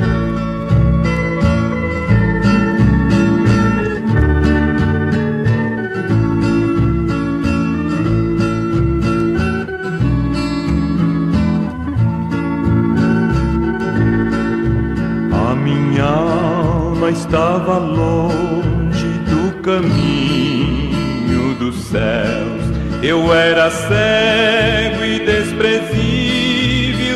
Estava longe do caminho dos céus. Eu era cego e desprezível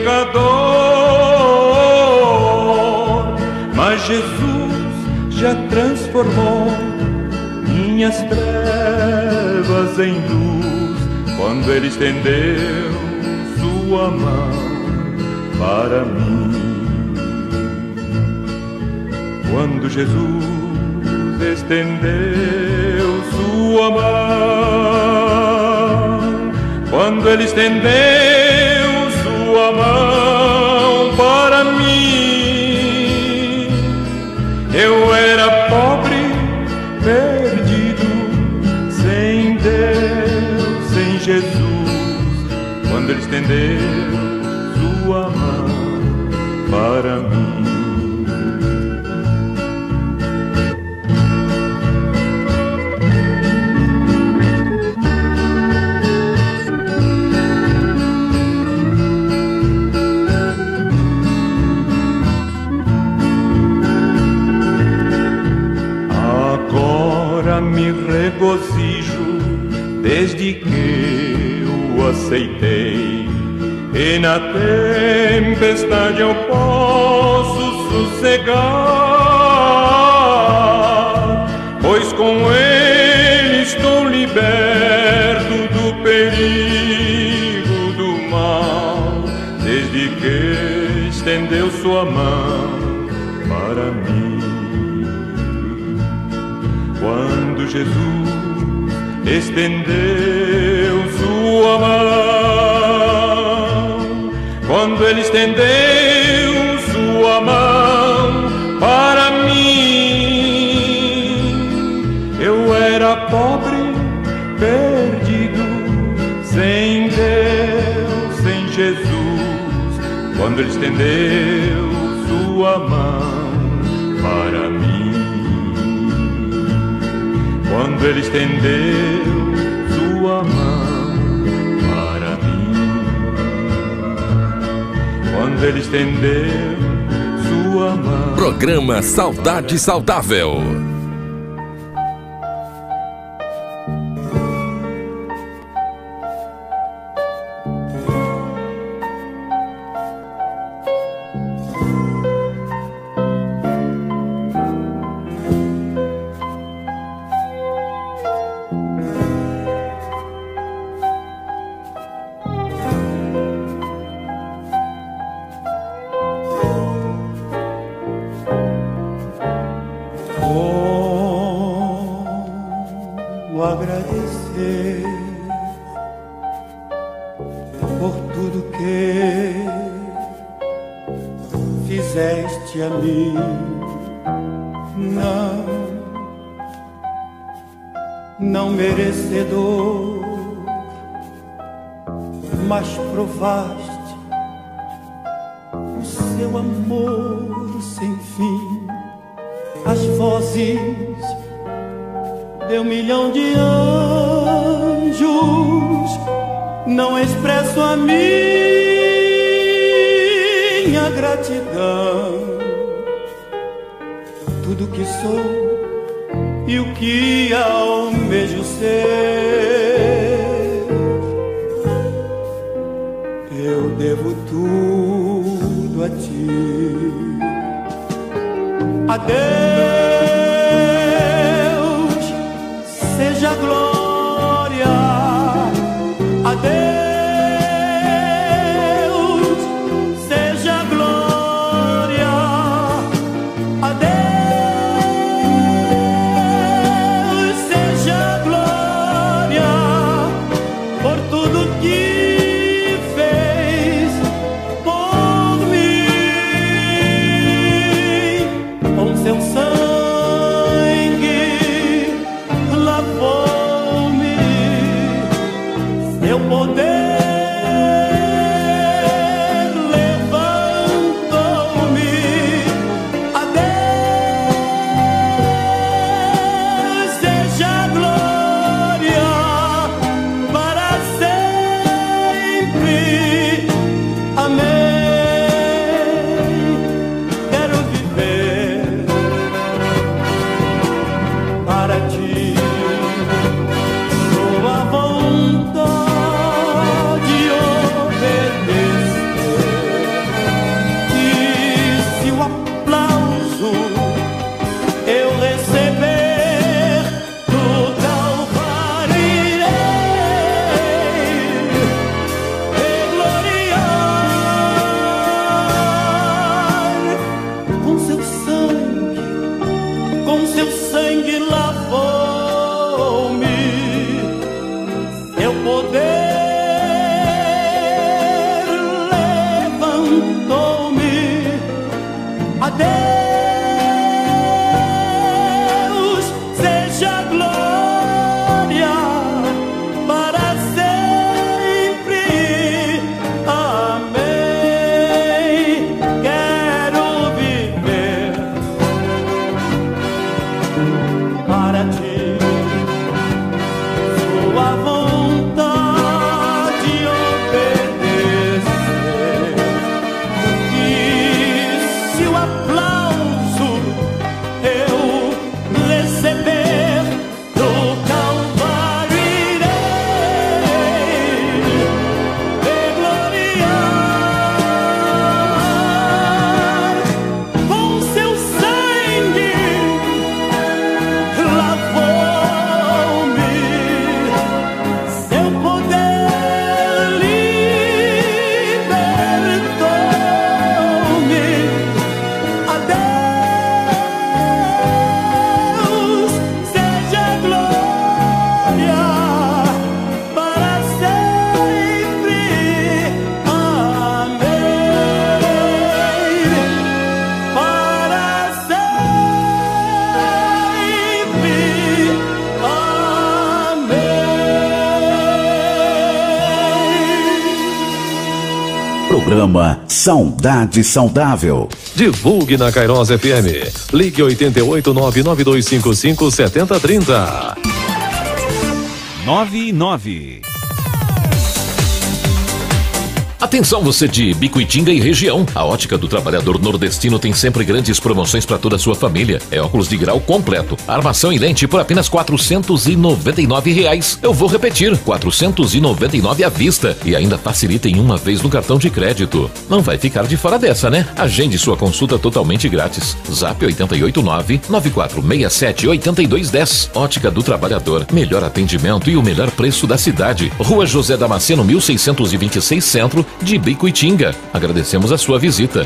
pecador, mas Jesus já transformou minhas trevas em luz, quando Ele estendeu sua mão para mim. Quando Jesus estendeu sua mão, quando Ele estendeu sua mão para mim, eu era pobre, perdido, sem Deus, sem Jesus, quando Ele estendeu sua mão para mim. Me regozijo desde que o aceitei, e na tempestade eu posso sossegar, pois com Ele estou liberto do perigo do mal, desde que estendeu sua mão para mim. Quando Jesus estendeu sua mão, quando Ele estendeu sua mão para mim, eu era pobre, perdido, sem Deus, sem Jesus, quando Ele estendeu sua mão para mim. Quando Ele estendeu sua mão para mim, quando Ele estendeu sua mão. Programa Saudade Saudável. Seu sangue ti. Tua vontade obedecer. E se o aplauso eu receber do Calvário, irei gloriar com seu sangue, com seu sangue lavou-me, seu poder levantou-me. A Deus seja a glória para sempre. Amém. Quero viver para ti, sua vontade obedecer. E se o aplauso eu receber do Calvário, irei gloriar com seu sangue lavou-me, seu poder libertou-me. A Deus seja a glória para sempre. Amém. Para sempre. Amém. Programa Saudade Saudável. Divulgue na Kairos F M. Ligue oito oito nove nove dois cinco cinco sete zero três zero. nove nove. Atenção você de Bicuitinga e região. A Ótica do Trabalhador Nordestino tem sempre grandes promoções para toda a sua família. É óculos de grau completo, armação e lente por apenas quatrocentos e noventa e nove reais. Eu vou repetir, quatrocentos e noventa e nove à vista e ainda facilita em uma vez no cartão de crédito. Não vai ficar de fora dessa, né? Agende sua consulta totalmente grátis. Zap oito oito nove nove quatro seis sete oito dois um zero. Ótica do Trabalhador, melhor atendimento e o melhor preço da cidade. Rua José Damasceno mil seiscentos e vinte e seis, Centro de Bicuitinga. Agradecemos a sua visita.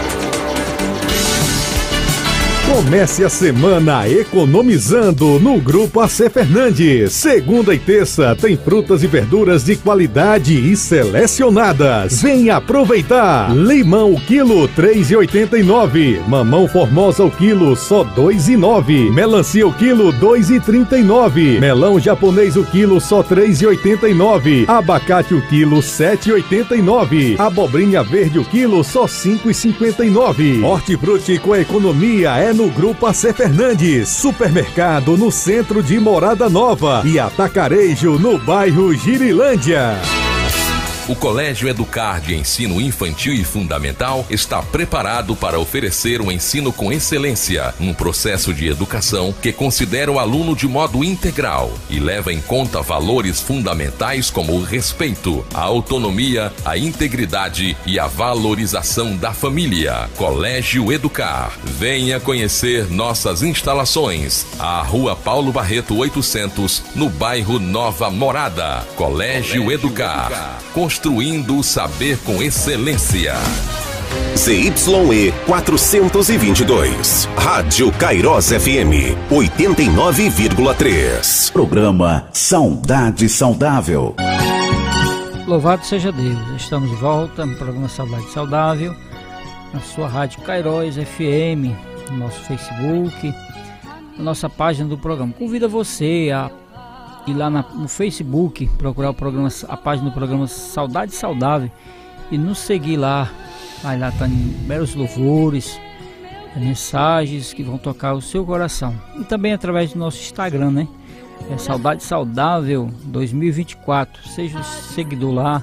Comece a semana economizando no Grupo A C Fernandes. Segunda e terça tem frutas e verduras de qualidade e selecionadas. Venha aproveitar. Limão o quilo três reais e oitenta e nove centavos. Mamão formosa o quilo só dois reais e nove centavos. Melancia o quilo dois reais e trinta e nove centavos. Melão japonês o quilo só três reais e oitenta e nove centavos. Abacate o quilo sete reais e oitenta e nove centavos. Abobrinha verde o quilo só cinco reais e cinquenta e nove centavos. Hortifruti com economia é no Grupo A C Fernandes. Supermercado no centro de Morada Nova e atacarejo no bairro Girilândia. O Colégio Educar de Ensino Infantil e Fundamental está preparado para oferecer um ensino com excelência, um processo de educação que considera o aluno de modo integral e leva em conta valores fundamentais como o respeito, a autonomia, a integridade e a valorização da família. Colégio Educar. Venha conhecer nossas instalações. A Rua Paulo Barreto oitocentos, no bairro Nova Morada. Colégio, Colégio Educar. Educar. Construindo o saber com excelência. Z Y E quatrocentos e vinte e dois. Rádio Kairos F M oitenta e nove vírgula três. Programa Saudade Saudável. Louvado seja Deus. Estamos de volta no programa Saudade Saudável, na sua rádio Kairos F M, no nosso Facebook, na nossa página do programa. Convido você a ir lá na, no Facebook, procurar o programa, a página do programa Saudade Saudável e nos seguir lá. Aí lá tá belos louvores, mensagens que vão tocar o seu coração. E também através do nosso Instagram, né? É Saudade Saudável dois mil e vinte e quatro. Seja seguidor lá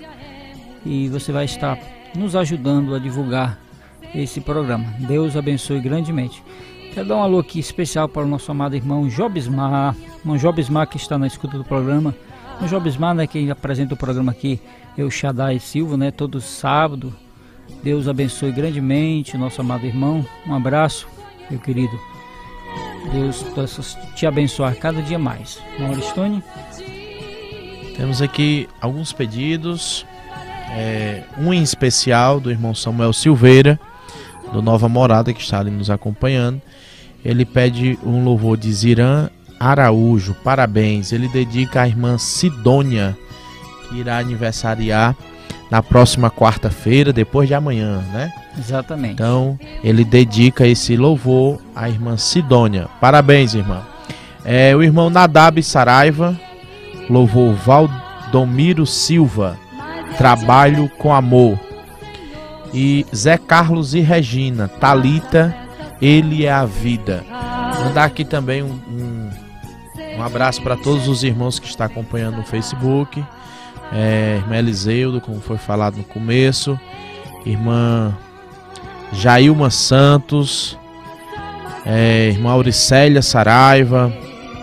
e você vai estar nos ajudando a divulgar esse programa. Deus abençoe grandemente. Quero dar um alô aqui especial para o nosso amado irmão Jobismar, irmão Jobismar, que está na escuta do programa. O Jobismar, né, quem apresenta o programa aqui, eu, Shaddai Silva, né, todo sábado. Deus abençoe grandemente o nosso amado irmão. Um abraço, meu querido. Deus possa te abençoar cada dia mais. Mauristone. Temos aqui alguns pedidos. É, um em especial do irmão Samuel Silveira, do Nova Morada, que está ali nos acompanhando. Ele pede um louvor de Zirã Araújo, parabéns. Ele dedica à irmã Sidônia, que irá aniversariar na próxima quarta-feira, depois de amanhã, né? Exatamente. Então, ele dedica esse louvor à irmã Sidônia. Parabéns, irmã. É, o irmão Nadab Saraiva, louvor Valdomiro Silva, trabalho com amor. E Zé Carlos e Regina, Talita, ele é a vida. Mandar aqui também um, um, um abraço para todos os irmãos que estão acompanhando no Facebook. É, irmã Eliseudo, como foi falado no começo. Irmã Jailma Santos. É, irmã Auricélia Saraiva.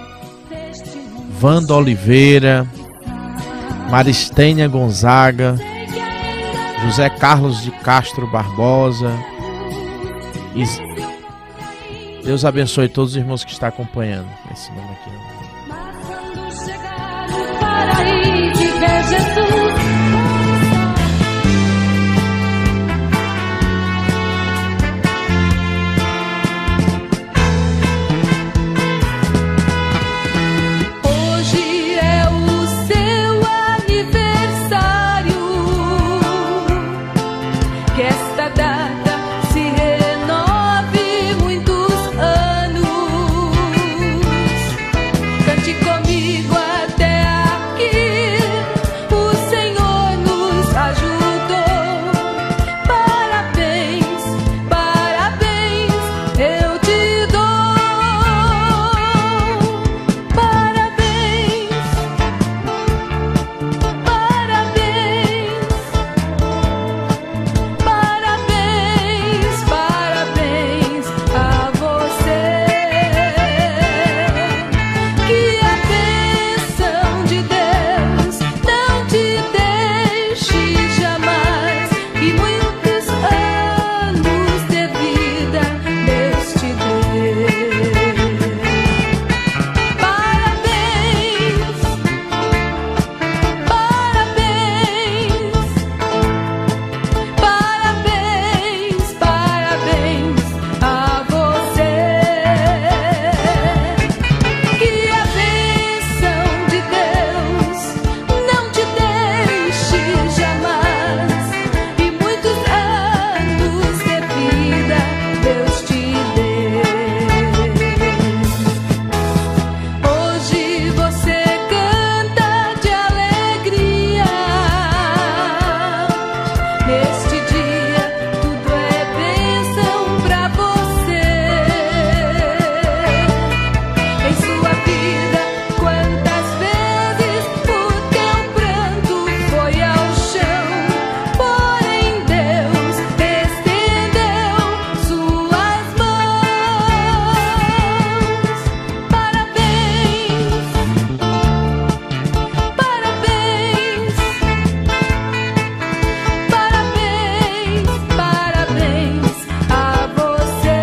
Wanda Oliveira. Maristênia Gonzaga. José Carlos de Castro Barbosa. Is... Deus abençoe todos os irmãos que estão acompanhando. Esse nome aqui não. Hoje é o seu aniversário, que esta data se renove muitos anos. Cante comigo até aqui, o Senhor nos ajudou. Parabéns, parabéns, eu te dou. Parabéns, parabéns, parabéns, parabéns a você. Que a bênção de Deus não te deixe jamais, e muitos anos de vida Deus te dê. Parabéns, parabéns, parabéns, parabéns a você. Que a bênção de Deus não te deixe jamais, e muitos anos de vida Deus te dê. Hoje você canta de alegria. Neste dia tudo é bênção pra você. Em sua vida, quantas vezes o teu pranto foi ao chão, porém Deus estendeu suas mãos. Parabéns, parabéns, parabéns, parabéns a você.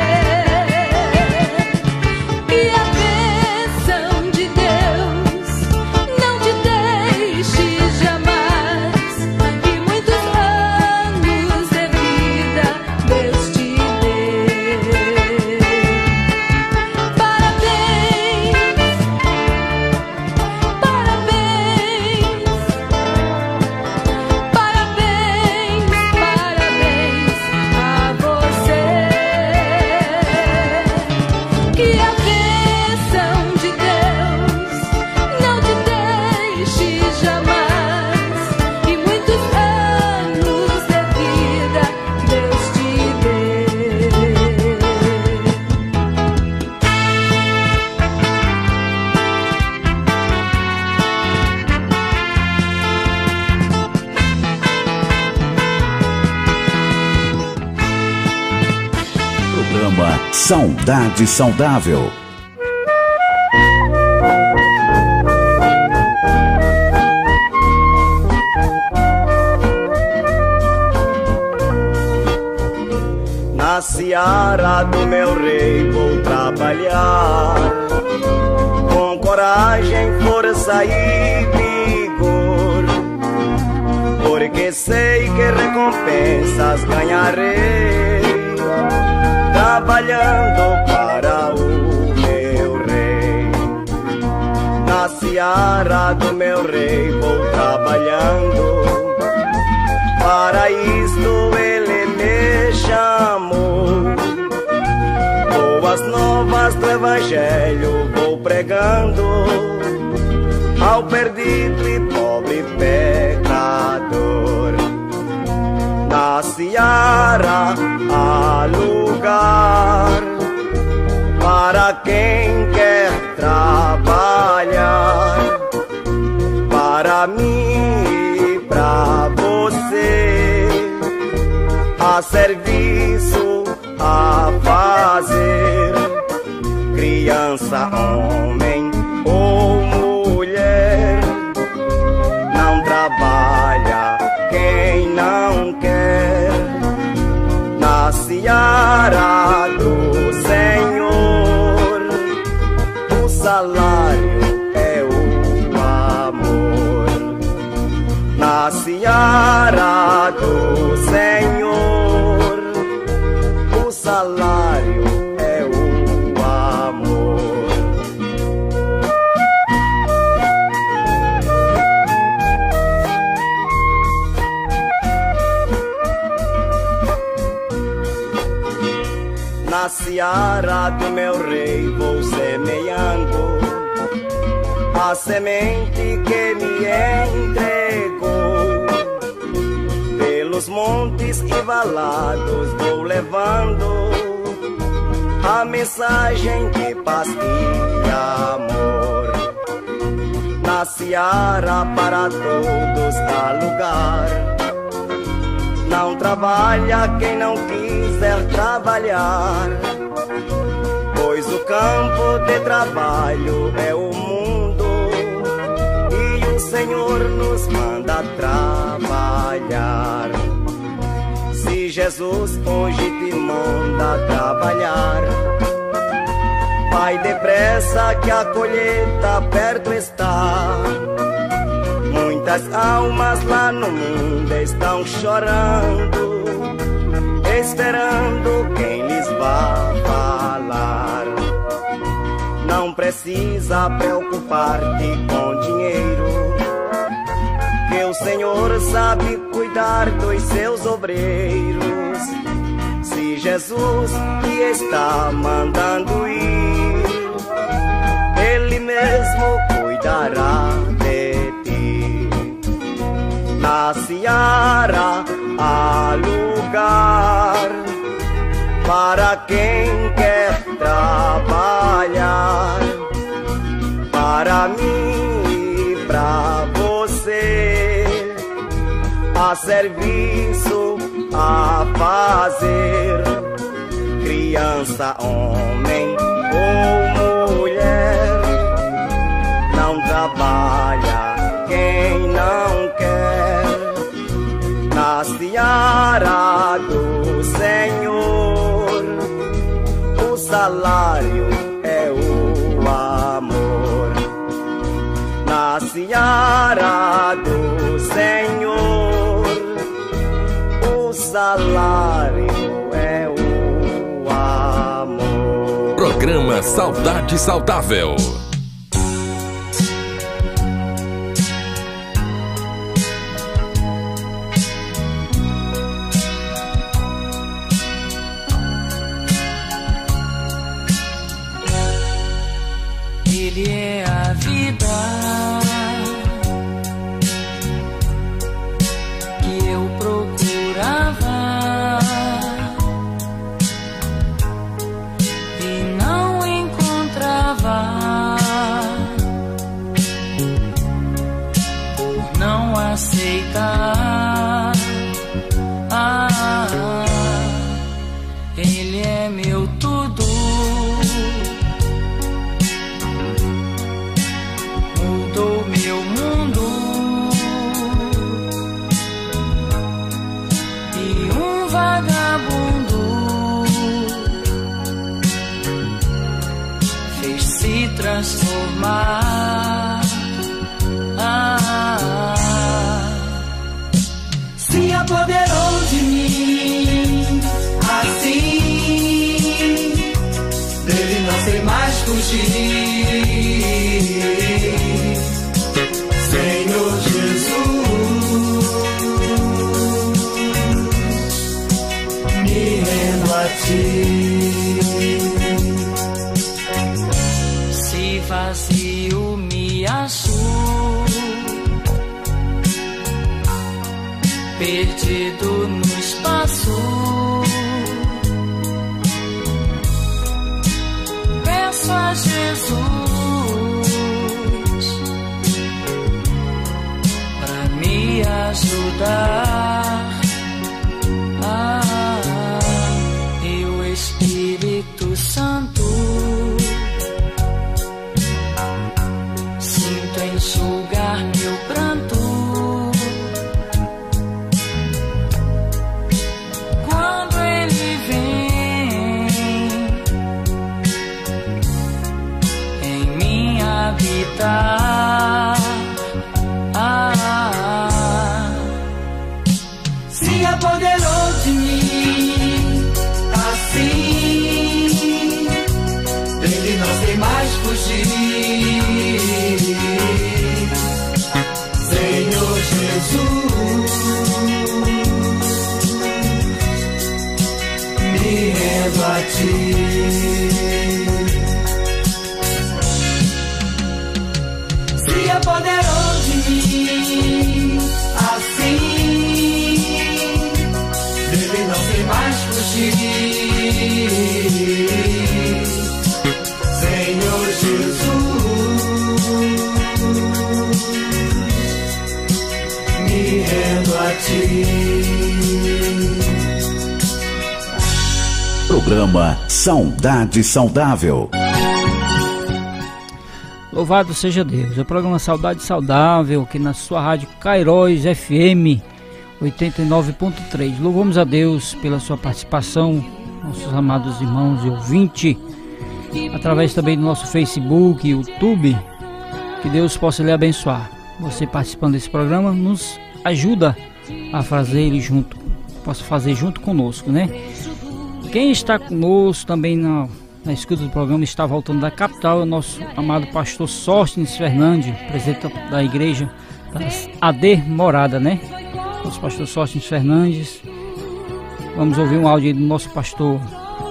Que a bênção de Deus não te deixe jamais, e muitos anos de vida Deus te dê. Parabéns, parabéns, parabéns, parabéns a você. Que a bênção de Deus não te deixe jamais, e muitos anos de vida Deus te dê. Programa Saudade Saudável. seara do meu rei vou trabalhar, com coragem, força e vigor, porque sei que recompensas ganharei, trabalhando para o meu rei. Na seara do meu rei vou trabalhando, para isto ele me chamou. Boas novas do evangelho vou pregando ao perdido e pobre pecador. Na seara há lugar para quem quer trabalhar, para mim e para você, a serviço a fazer. Criança, homem ou mulher, não trabalha quem não quer. Na seara do Senhor, o salário é o amor. Na seara do Senhor, o salário é o amor. Na seara do meu rei vou semeando a semente que me entregou. Pelos montes e valados vou levando a mensagem de paz e amor. Na seara para todos há lugar, não trabalha quem não quiser trabalhar, pois o campo de trabalho é o mundo e o Senhor nos manda trabalhar. Se Jesus hoje te manda trabalhar, vai depressa que a colheita perto está. Muitas almas lá no mundo estão chorando, esperando quem lhes vá falar. Não precisa preocupar-te com dinheiro, que o Senhor sabe cuidar dos seus obreiros. Se Jesus te está mandando ir, Ele mesmo cuidará de ti. Na seara há lugar para quem quer trabalhar, para mim e para você, a serviço a fazer. Criança, homem ou mulher, não trabalha quem não quer. Na seara do Senhor, o salário é o amor. Na seara do Senhor, o salário é o amor. Programa Saudade Saudável. Ele é a vida que eu procurava e não encontrava, por não aceitar. Ah, Ele é meu tudo, mudou meu mundo, e um vagabundo ti. Se vazio me achou, perdido no espaço, peço a Jesus pra me ajudar. Ah, e o Espírito Santo sinto enxugar meu pranto. Quando ele vem em mim habitar, ah, se apoderou de mim, assim dele não sei mais fugir. Senhor Jesus, me rendo a ti. Se apoderou de mim, assim dele não sei mais fugir. Senhor Jesus, me rendo a ti. Programa Saudade Saudável. Louvado seja Deus. É o programa Saudade Saudável aqui na sua rádio Cairóis F M oitenta e nove ponto três. Louvamos a Deus pela sua participação, nossos amados irmãos e ouvintes, através também do nosso Facebook, YouTube. Que Deus possa lhe abençoar. Você participando desse programa nos ajuda a fazer ele junto, possa fazer junto conosco, né? Quem está conosco também na, na escuta do programa, está voltando da capital, é o nosso amado pastor Sóstenes Fernandes, presidente da igreja das A D Morada, né? Nosso pastor Sóstenes Fernandes. Vamos ouvir um áudio aí do nosso pastor.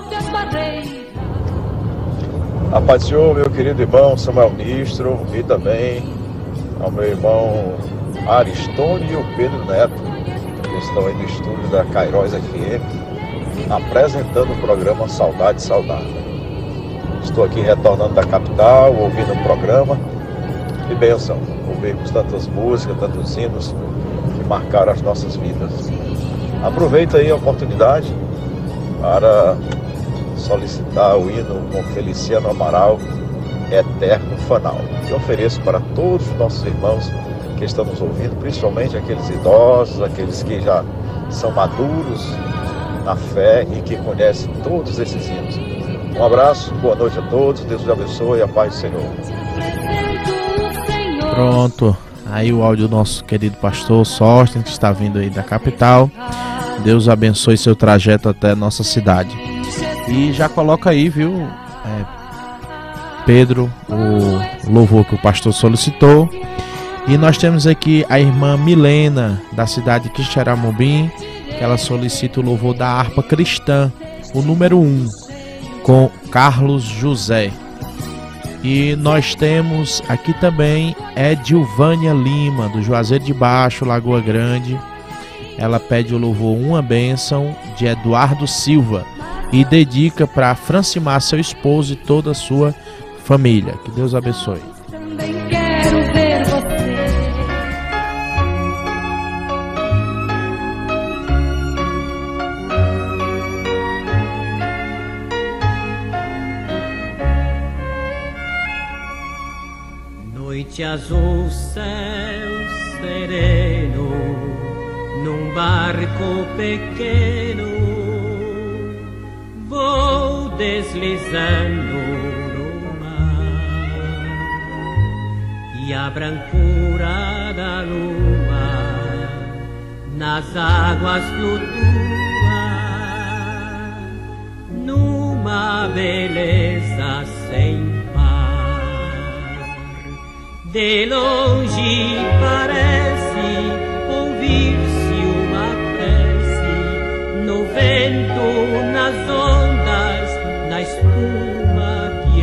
A paz do Senhor, meu querido irmão Samuel Nistro, e também ao meu irmão Aristone e o Pedro Neto, que estão aí no estúdio da Cairóis F M, apresentando o programa Saudade Saudável. Estou aqui retornando da capital, ouvindo o programa, e bênção, ouvimos tantas músicas, tantos hinos que marcaram as nossas vidas. Aproveito aí a oportunidade para solicitar o hino com Feliciano Amaral, Eterno Fanal, que ofereço para todos os nossos irmãos que estão nos ouvindo, principalmente aqueles idosos, aqueles que já são maduros na fé e que conhecem todos esses hinos. Um abraço, boa noite a todos, Deus os abençoe e a paz do Senhor. Pronto, aí o áudio do nosso querido pastor Sóstenes, que está vindo aí da capital. Deus abençoe seu trajeto até a nossa cidade. E já coloca aí, viu, é, Pedro, o louvor que o pastor solicitou. E nós temos aqui a irmã Milena, da cidade de Quixeramobim, que ela solicita o louvor da harpa cristã, o número um, com Carlos José. E nós temos aqui também Edilvânia Lima, do Juazeiro de Baixo, Lagoa Grande. Ela pede o louvor Uma Bênção, de Eduardo Silva, e dedica para Francimar, seu esposo, e toda a sua família. Que Deus abençoe. Também quero ver você. Noite azul, céu sereno, num barco pequeno, vou deslizando no mar, e a brancura da lua nas águas flutua, numa beleza sem par. De longe parece ouvir-se uma prece, no vento, nas ondas, espuma que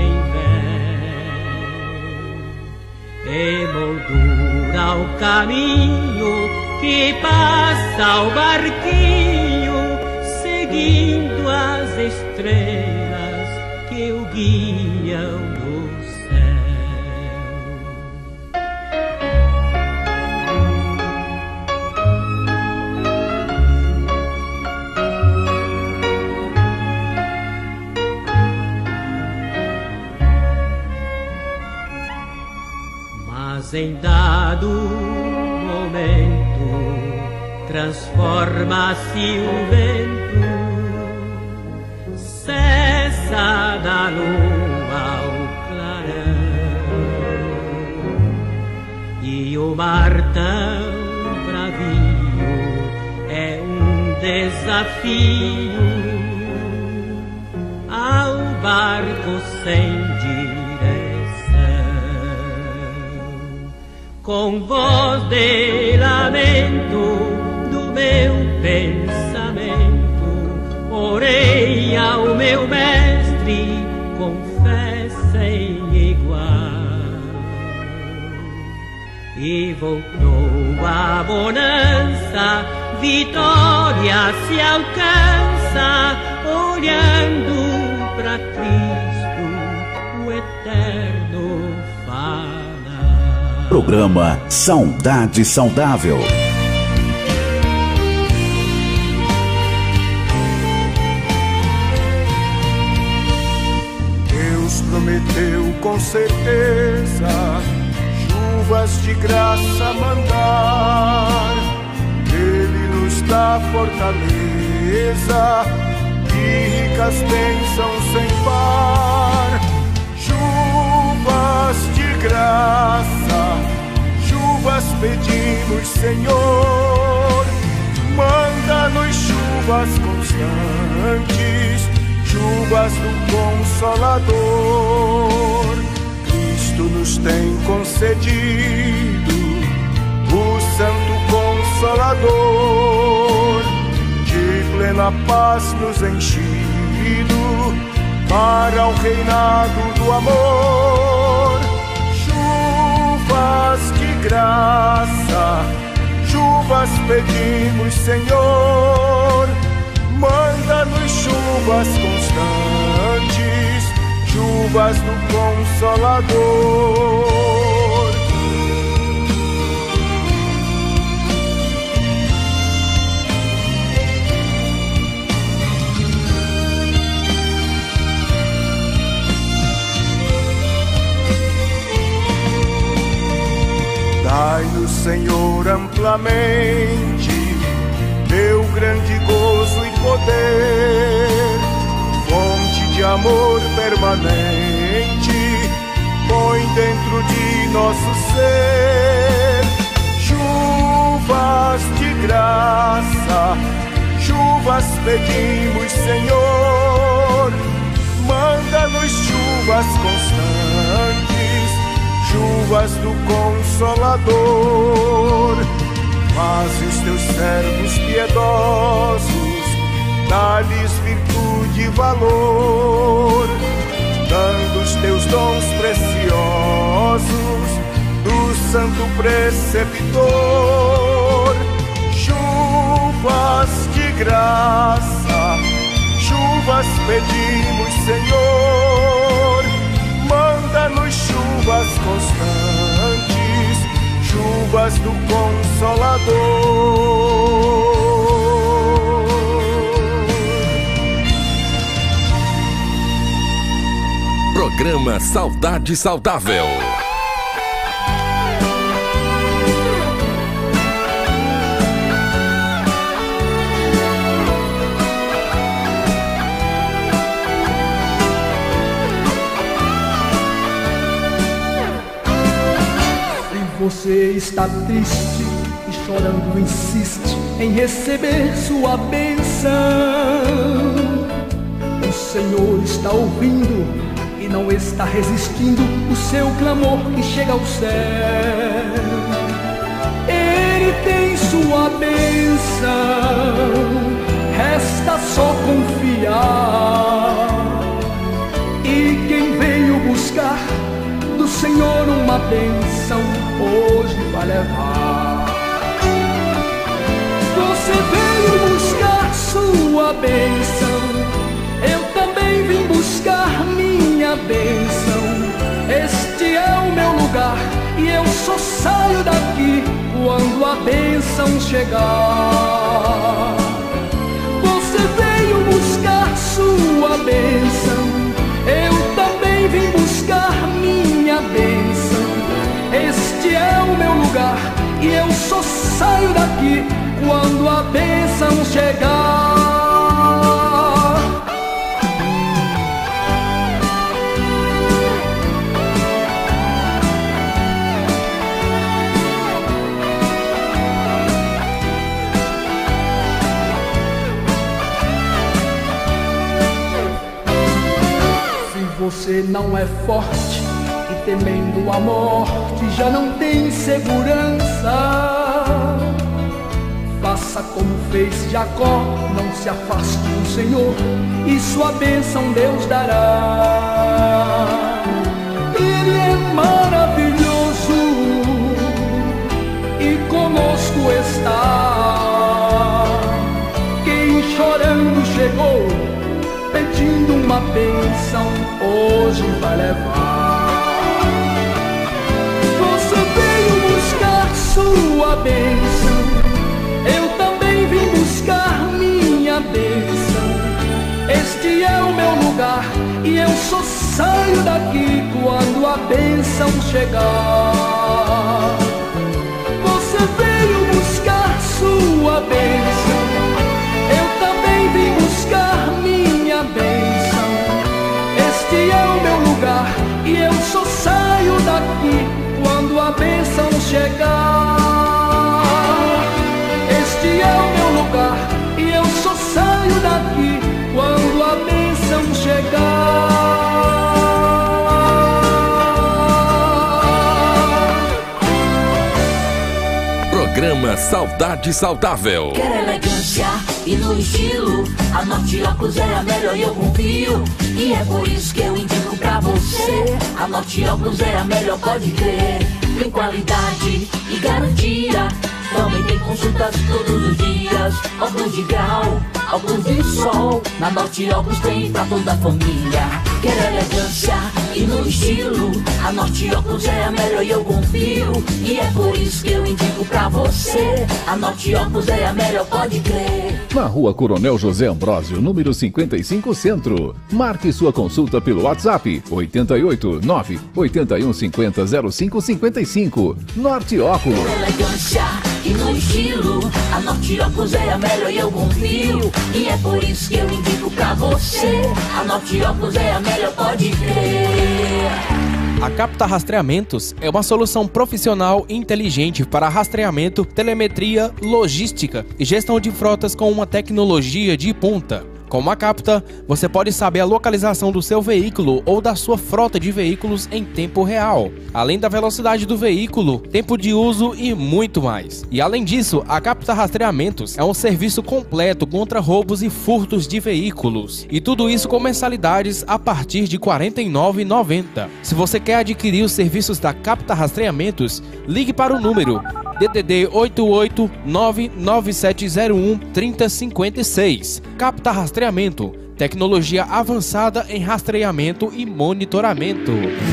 envém, emoldura o caminho que passa o barquinho, seguindo as estrelas que o guiam no céu. Mas em dado momento transforma-se o vento, cessa da lua o clarão, e o mar tão bravio é um desafio ao barco sem direção. Com voz de lamento do meu pensamento, orei ao meu mestre com fé sem igual, e voltou a bonança, vitória se alcança, olhando pra Cristo, o eterno fala. Programa Saudade Saudável. Deus prometeu com certeza chuvas de graça mandar. Ele nos dá fortaleza e ricas bênçãos sem par. Chuvas de graça, chuvas pedimos, Senhor. Manda-nos chuvas constantes, chuvas do Consolador. Cristo nos tem concedido o Santo Consolador, de plena paz nos enchido para o reinado do amor. Chuvas de graça, chuvas pedimos, Senhor. Manda-nos chuvas constantes, chuvas do Consolador. Dai-nos, Senhor, amplamente teu grande gozo e poder, fonte de amor permanente, põe dentro de nosso ser. Chuvas de graça, chuvas pedimos, Senhor. Manda-nos chuvas constantes, chuvas do Consolador. Fazes teus servos piedosos, dá-lhes virtude e valor, dando os teus dons preciosos do Santo Preceptor. Chuvas de graça, chuvas pedimos, Senhor. Manda-nos chuvas constantes, chuvas do Consolador. Programa Saudade Saudável. Você está triste e chorando insiste em receber sua bênção. O Senhor está ouvindo e não está resistindo o seu clamor que chega ao céu. Ele tem sua bênção, resta só confiar. uma bênção hoje vai levar. Você veio buscar sua bênção, eu também vim buscar minha bênção. Este é o meu lugar e eu só saio daqui quando a bênção chegar. Você veio buscar sua bênção, eu também vim buscar minha bênção. Este é o meu lugar e eu só saio daqui quando a bênção chegar. Você não é forte e temendo a morte já não tem segurança. Faça como fez Jacó, não se afaste do Senhor e sua bênção Deus dará. Ele é maravilhoso e conosco está. Quem chorando chegou pedindo uma bênção, hoje vai levar. Você veio buscar sua bênção, eu também vim buscar minha bênção. Este é o meu lugar e eu só saio daqui quando a bênção chegar. Você veio buscar sua bênção, eu também vim buscar minha bênção. Este é o meu lugar e eu só saio daqui quando a bênção chegar. Este é o meu lugar e eu só saio daqui quando a bênção chegar. Programa Saudade Saudável. Quer elegância e no estilo, a Norte Óculos é a melhor e eu confio. E é por isso que eu indico pra você, a Norte Óculos é a melhor, pode crer. Tem qualidade e garantia, também tem consultas todos os dias. Óculos de grau, óculos de sol, na Norte Óculos tem pra toda a família. Quer elegância e no estilo, a Norte Óculos é a melhor e eu confio. E é por isso que eu indico pra você, a Norte Óculos é a melhor, pode crer. Na Rua Coronel José Ambrósio, número cinquenta e cinco, Centro. Marque sua consulta pelo WhatsApp oito oito nove oito um cinco zero zero cinco cinco cinco. Norte Óculos. Elegância e no estilo, a Norte Óculos é a melhor e eu confio. E é por isso que eu indico pra você, a Norte Óculos é a melhor, pode crer. A Capta Rastreamentos é uma solução profissional e inteligente para rastreamento, telemetria, logística e gestão de frotas com uma tecnologia de ponta. Com a Capta, você pode saber a localização do seu veículo ou da sua frota de veículos em tempo real, além da velocidade do veículo, tempo de uso e muito mais. E além disso, a Capta Rastreamentos é um serviço completo contra roubos e furtos de veículos. E tudo isso com mensalidades a partir de quarenta e nove reais e noventa centavos. Se você quer adquirir os serviços da Capta Rastreamentos, ligue para o número D D D oito oito nove nove sete zero um três zero cinco seis. Capta Rastreamento, tecnologia avançada em rastreamento e monitoramento.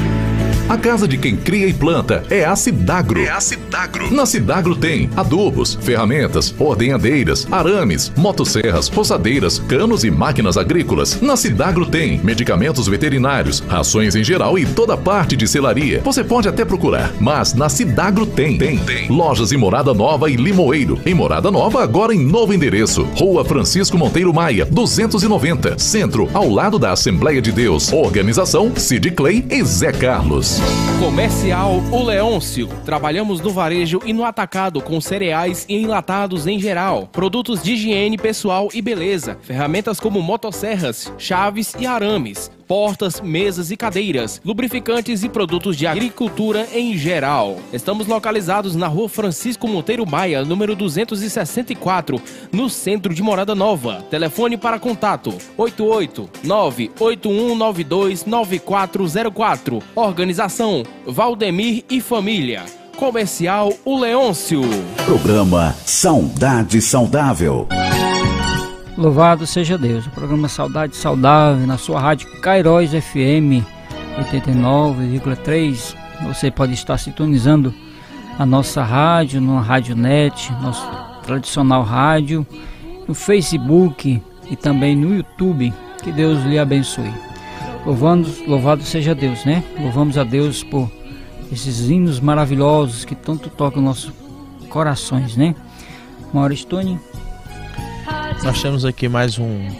A casa de quem cria e planta é a Cidagro. É a Cidagro. Na Cidagro tem adubos, ferramentas, ordenhadeiras, arames, motosserras, roçadeiras, canos e máquinas agrícolas. Na Cidagro tem medicamentos veterinários, rações em geral e toda parte de selaria. Você pode até procurar, mas na Cidagro tem. Tem, tem. Lojas em Morada Nova e Limoeiro. Em Morada Nova, agora em novo endereço. Rua Francisco Monteiro Maia, duzentos e noventa. Centro, ao lado da Assembleia de Deus. Organização Cid Clay e Zé Carlos. Comercial O Leôncio. Trabalhamos no varejo e no atacado com cereais e enlatados em geral. Produtos de higiene pessoal e beleza. Ferramentas como motosserras, chaves e arames. portas, mesas e cadeiras, lubrificantes e produtos de agricultura em geral. Estamos localizados na rua Francisco Monteiro Maia, número duzentos e sessenta e quatro, no centro de Morada Nova. Telefone para contato oito oito nove oito um nove dois nove quatro zero quatro. Organização Valdemir e Família. Comercial O Leôncio. Programa Saudade Saudável. Louvado seja Deus. O programa Saudade Saudável na sua rádio Cairóis F M oitenta e nove vírgula três. Você pode estar sintonizando a nossa rádio no Rádio Net, nosso tradicional rádio, no Facebook e também no YouTube. Que Deus lhe abençoe. Louvando, louvado seja Deus, né? Louvamos a Deus por esses hinos maravilhosos que tanto tocam nossos corações, né? Maurício Tony. Nós temos aqui mais um, um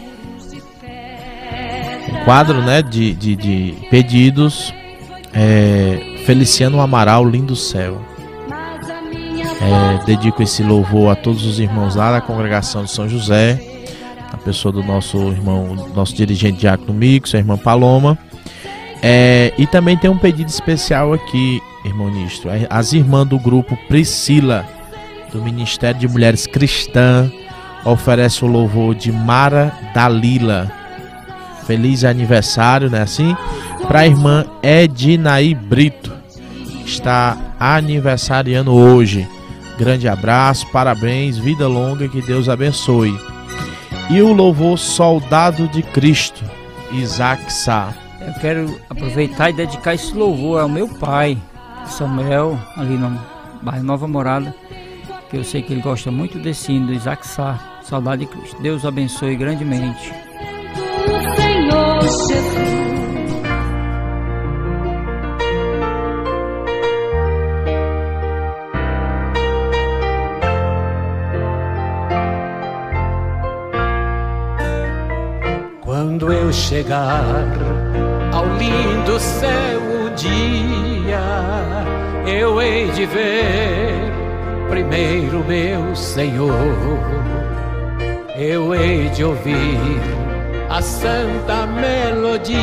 quadro, né, de, de, de pedidos. É, Feliciano Amaral, Lindo Céu. É, dedico esse louvor a todos os irmãos lá da congregação de São José, a pessoa do nosso irmão, nosso dirigente Diácono Mix, a irmã Paloma. É, e também tem um pedido especial aqui, irmão Nistro. As irmãs do grupo Priscila, do Ministério de Mulheres Cristãs, oferece o louvor de Mara Dalila. Feliz aniversário, né, assim? Para a irmã Edinaí Brito, que está aniversariando hoje. Grande abraço, parabéns, vida longa, que Deus abençoe. E o louvor Soldado de Cristo, Isaac Sá. Eu quero aproveitar e dedicar esse louvor ao meu pai, Samuel, ali no bairro Nova Morada, que eu sei que ele gosta muito desse hino do Isaac Sá, Saudade de Cristo. Deus abençoe grandemente. O Senhor Jesus. Quando eu chegar ao lindo céu um dia, eu hei de ver primeiro meu Senhor. Eu hei de ouvir a santa melodia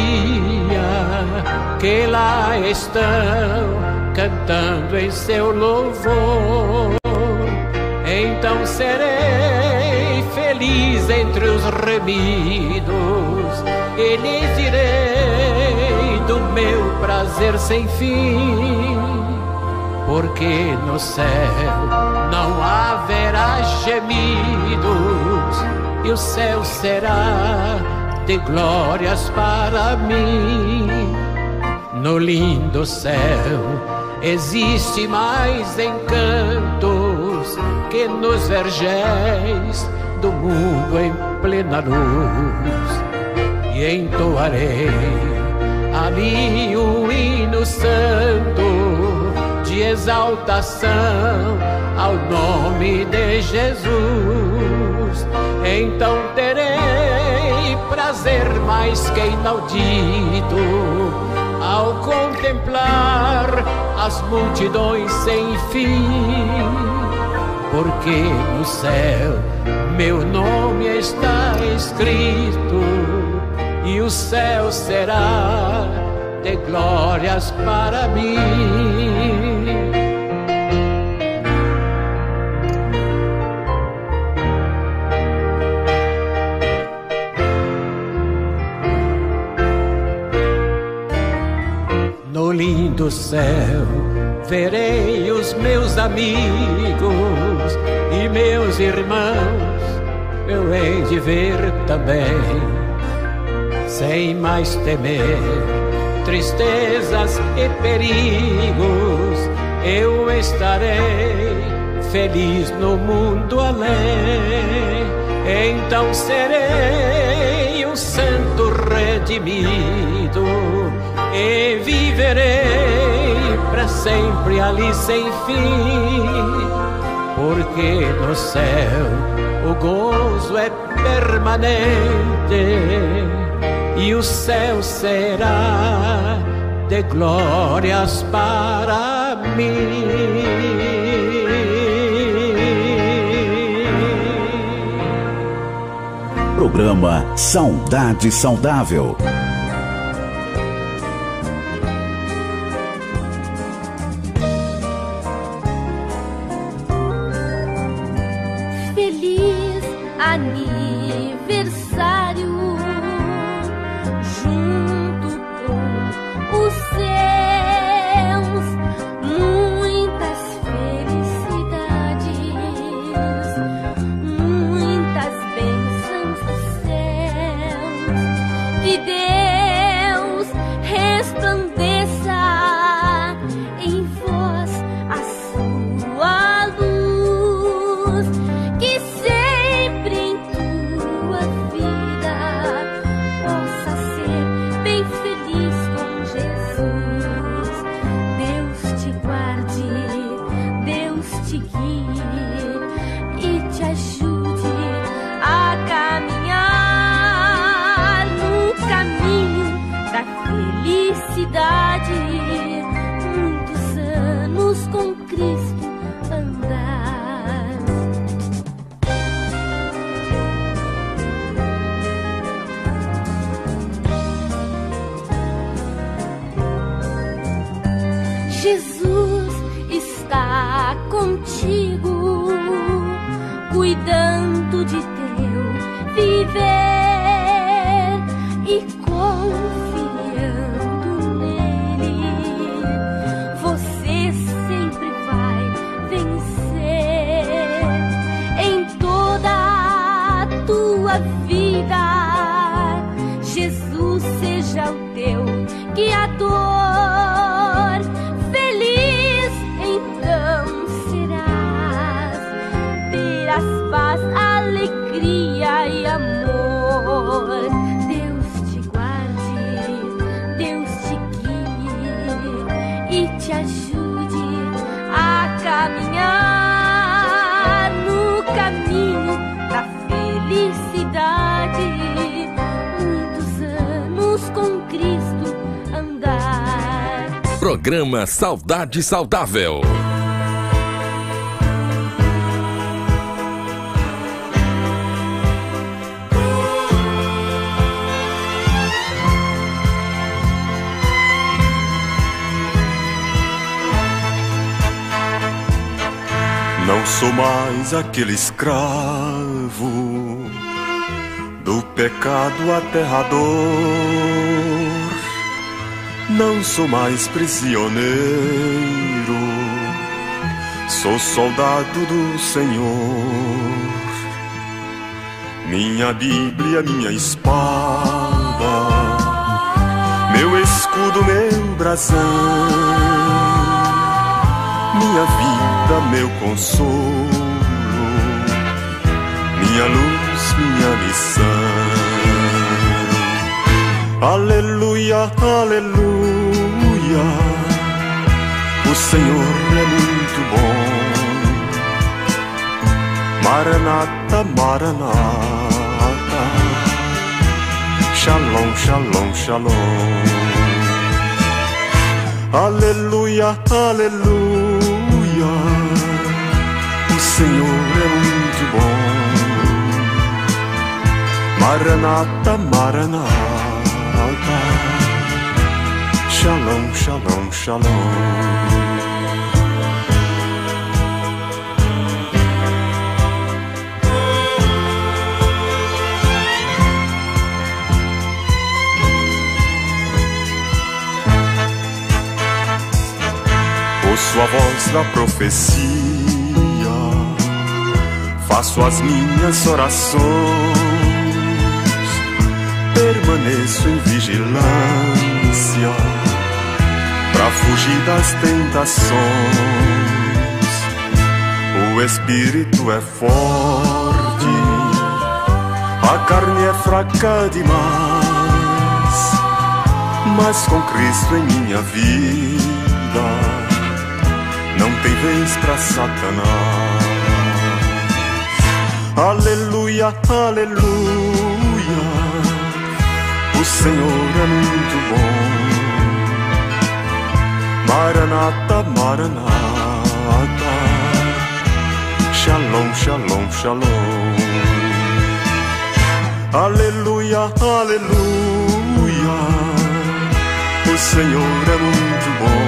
que lá estão cantando em seu louvor. Então serei feliz entre os remidos e lhes direi do meu prazer sem fim, porque no céu não haverá gemidos e o céu será de glórias para mim. No lindo céu existe mais encantos que nos vergéis do mundo em plena luz, e entoarei ali um hino santo de exaltação ao nome de Jesus. Então terei prazer mais que inaudito ao contemplar as multidões sem fim, porque no céu meu nome está escrito e o céu será de glórias para mim. No lindo céu verei os meus amigos e meus irmãos, eu hei de ver também, sem mais temer tristezas e perigos. Eu estarei feliz no mundo além, então serei um santo redimido e viverei para sempre ali sem fim, porque no céu o gozo é permanente e o céu será de glórias para mim. Programa Saudade Saudável. aniversário, junto com os seus, muitas felicidades, muitas bênçãos dos céus, que Deus resplandeça em vós a sua luz, que sempre em tua vida possa ser bem feliz com Jesus. Deus te guarde, Deus te guie e te ajude a caminhar no caminho da felicidade, muitos anos com Cristo andar. Jesus está contigo, cuidando de teu viver e confiando nele. Você sempre vai vencer em toda a tua vida. Jesus seja o teu guiador. Feliz então serás, terás paz, alegria e amor. Deus te guarde, Deus te guie e te ajude a caminhar no caminho da felicidade, muitos anos com Cristo andar. Programa Saudade Saudável. Não sou mais aquele escravo do pecado aterrador. Não sou mais prisioneiro, sou soldado do Senhor. Minha Bíblia, minha espada, meu escudo, meu brasão, minha vida, meu consolo, minha luz, minha missão. Aleluia, aleluia, o Senhor é muito bom. Maranata, Maranata, Shalom, Shalom, Shalom. Aleluia, aleluia, o Senhor é muito bom. Maranata, Maranata, Shalom, Shalom, Shalom. Ouço a voz da profecia, faço as minhas orações, permaneço em vigilância pra fugir das tentações. O espírito é forte, a carne é fraca demais, mas com Cristo em minha vida não tem vez pra Satanás. Aleluia, aleluia, o Senhor é muito bom. Maranata, Maranata, Shalom, Shalom, Shalom. Aleluia, aleluia, o Senhor é muito bom.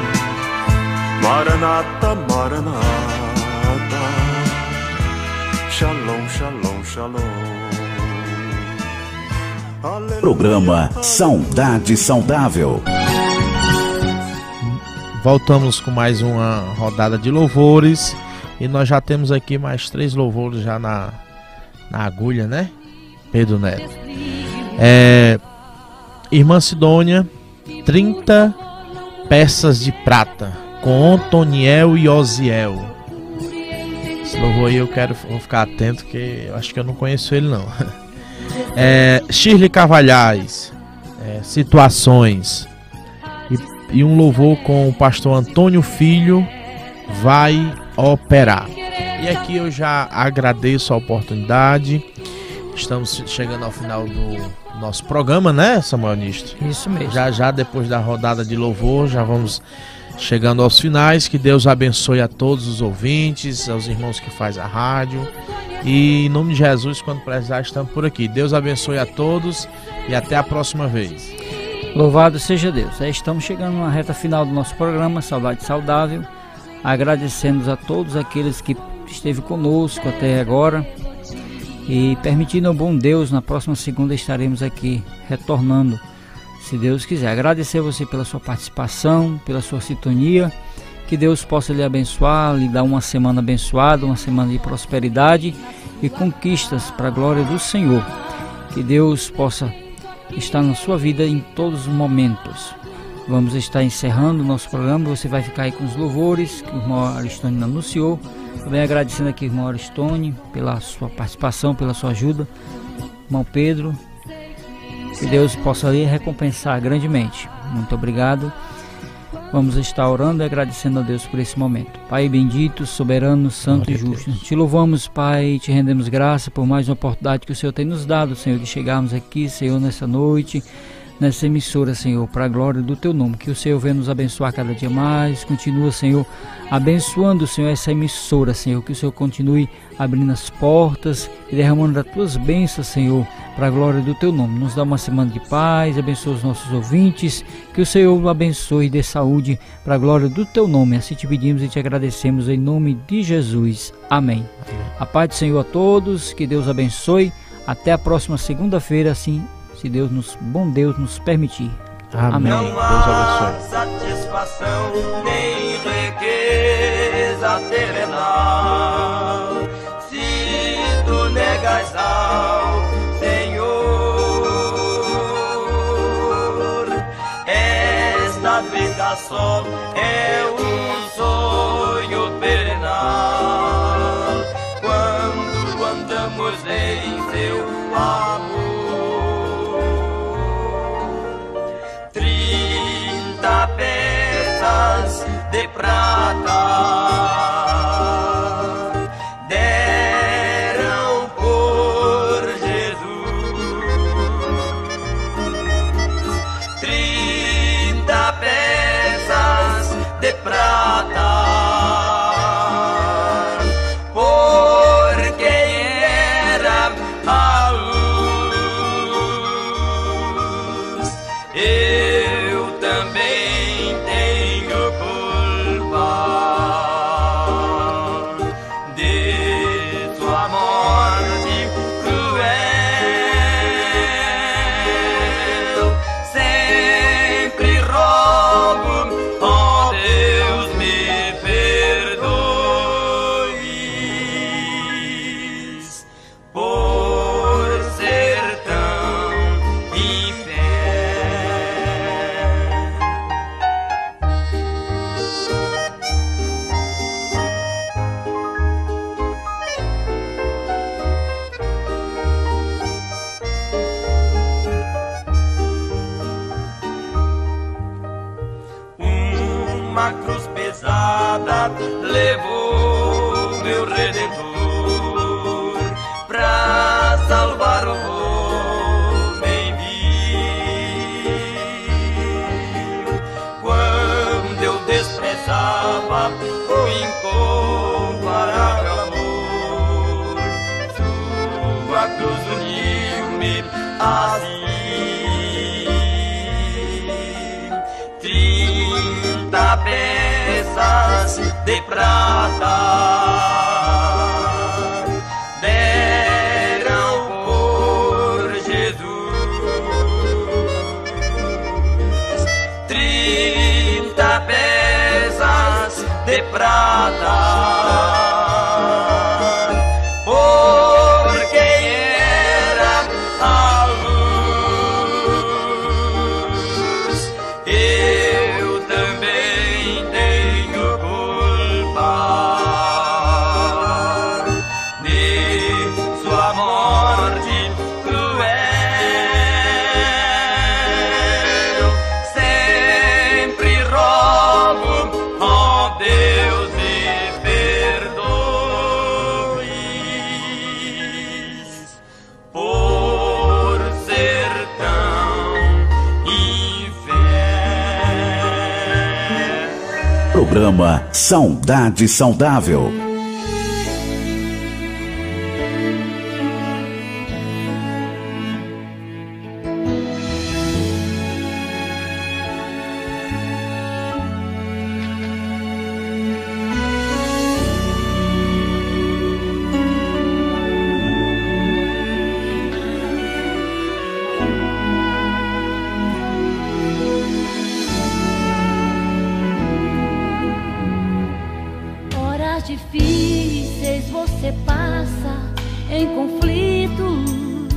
Maranata, Maranata, Shalom, shalom, shalom. Programa Saudade Saudável. Voltamos com mais uma rodada de louvores. E nós já temos aqui mais três louvores já na, na agulha, né? Pedro Neto. É, Irmã Sidônia, trinta peças de prata, com Antoniel e Osiel. Esse louvor aí eu quero vou ficar atento, que eu acho que eu não conheço ele não. É, Shirley Carvalhais, é, Situações. E, e um louvor com o pastor Antônio Filho, Vai Operar. E aqui eu já agradeço a oportunidade. Estamos chegando ao final do nosso programa, né, Samuel Nistro? Isso mesmo. Já já depois da rodada de louvor, já vamos chegando aos finais. Que Deus abençoe a todos os ouvintes, aos irmãos que fazem a rádio. E em nome de Jesus, quando precisar, estamos por aqui. Deus abençoe a todos e até a próxima vez. Louvado seja Deus. É, estamos chegando na reta final do nosso programa Saudade Saudável. Agradecemos a todos aqueles que esteve conosco até agora. E permitindo ao bom Deus, na próxima segunda estaremos aqui retornando, se Deus quiser. Agradecer a você pela sua participação, pela sua sintonia. Que Deus possa lhe abençoar, lhe dar uma semana abençoada, uma semana de prosperidade e conquistas para a glória do Senhor. Que Deus possa estar na sua vida em todos os momentos. Vamos estar encerrando o nosso programa. Você vai ficar aí com os louvores que o irmão Aristone anunciou. Também agradecendo aqui o irmão Aristone pela sua participação, pela sua ajuda. Irmão Pedro, que Deus possa lhe recompensar grandemente. Muito obrigado. Vamos estar orando e agradecendo a Deus por esse momento. Pai bendito, soberano, santo e justo. Te louvamos, Pai, e te rendemos graça por mais uma oportunidade que o Senhor tem nos dado, Senhor, de chegarmos aqui, Senhor, nessa noite, nessa emissora, Senhor, para a glória do Teu nome. Que o Senhor venha nos abençoar cada dia mais. Continua, Senhor, abençoando, Senhor, essa emissora, Senhor. Que o Senhor continue abrindo as portas e derramando as Tuas bênçãos, Senhor, para a glória do Teu nome. Nos dá uma semana de paz, abençoa os nossos ouvintes. Que o Senhor o abençoe e dê saúde para a glória do Teu nome. Assim te pedimos e te agradecemos em nome de Jesus. Amém. A paz do Senhor a todos. Que Deus abençoe. Até a próxima segunda-feira, assim se Deus nos, bom Deus nos permitir. Amém. Não há satisfação nem riqueza terrenal se tu negas ao Senhor. Esta vida só é um sonho perenal quando andamos em seu amor. Peças de prata deram por Jesus. Trinta peças de prata por quem era a luz. Eu também uma cruz pesada levou meu Redentor pra salvar o homem vil. Quando eu desprezava o incomparável amor, sua cruz uniu-me assim. Trinta peças de prata agradar, por quem era a luz, eu também tenho culpa de sua morte cruel. Sempre rogo, ó Deus, me perdoes por ser tão infiel. Programa Saudade Saudável. Horas difíceis você passa em conflito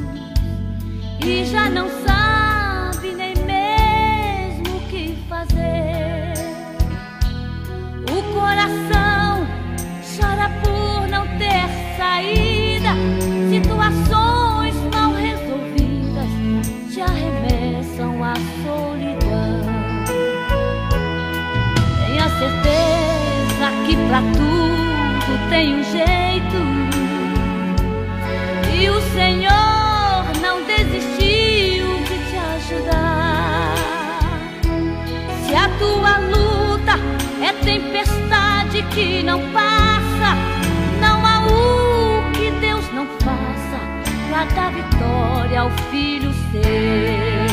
e já não sabe nem mesmo o que fazer. O coração chora por não ter saída, situações mal resolvidas te arremessam à solidão. Tenha certeza que pra tudo tem um jeito, e o Senhor não desistiu de te ajudar. Se a tua luta é tempestade que não passa, não há o que Deus não faça pra dar vitória ao filho seu.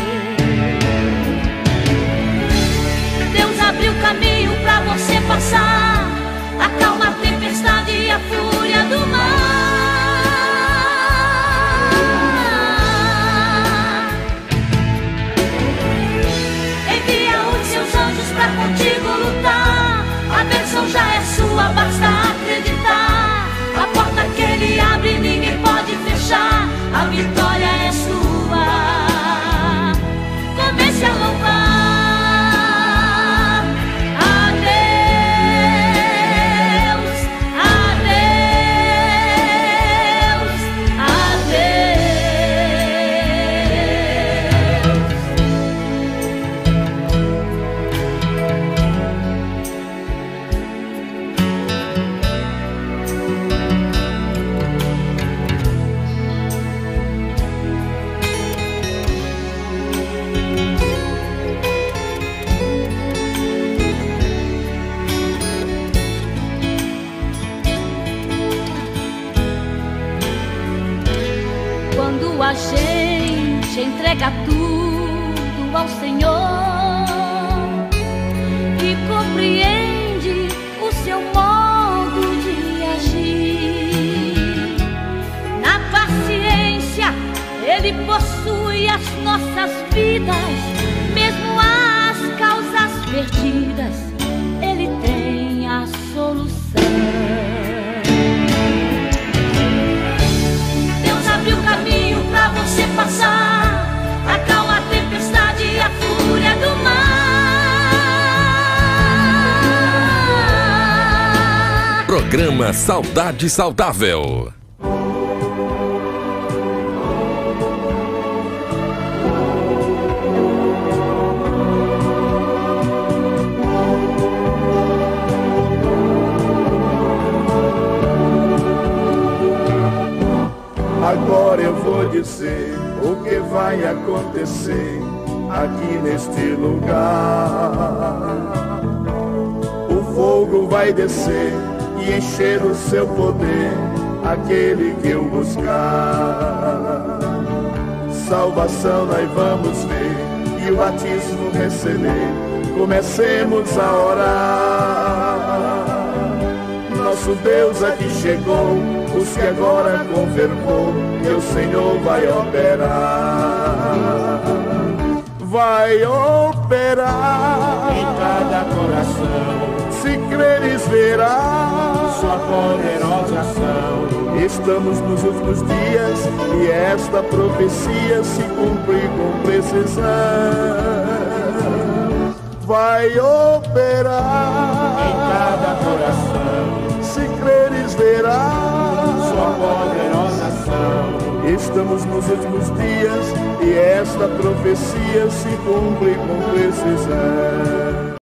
Deus abriu caminho pra você passar, acalma a tempestade e a fúria do mar. Envia os seus anjos pra contigo lutar, a bênção já é sua, basta acreditar. A porta que ele abre ninguém pode fechar, a vitória é sua. Comece a louvar. Quando a gente entrega tudo ao Senhor e compreende o seu modo de agir, na paciência Ele possui as nossas vidas, mesmo as causas perdidas, Ele tem a solução. Abre o caminho pra você passar, acalma a tempestade e a fúria do mar. Programa Saudade Saudável. Agora eu vou dizer o que vai acontecer aqui neste lugar. O fogo vai descer e encher o seu poder, aquele que eu buscar. Salvação nós vamos ver e o batismo receber. Comecemos a orar. Nosso Deus aqui chegou, os que agora convergou, meu Senhor vai operar. vai operar em cada coração. Se creres, verás sua poderosa ação. Estamos nos últimos dias e esta profecia se cumpre com precisão. Vai operar em cada coração. Se creres, verás sua poderosa ação. Estamos nos últimos dias e esta profecia se cumpre com precisão.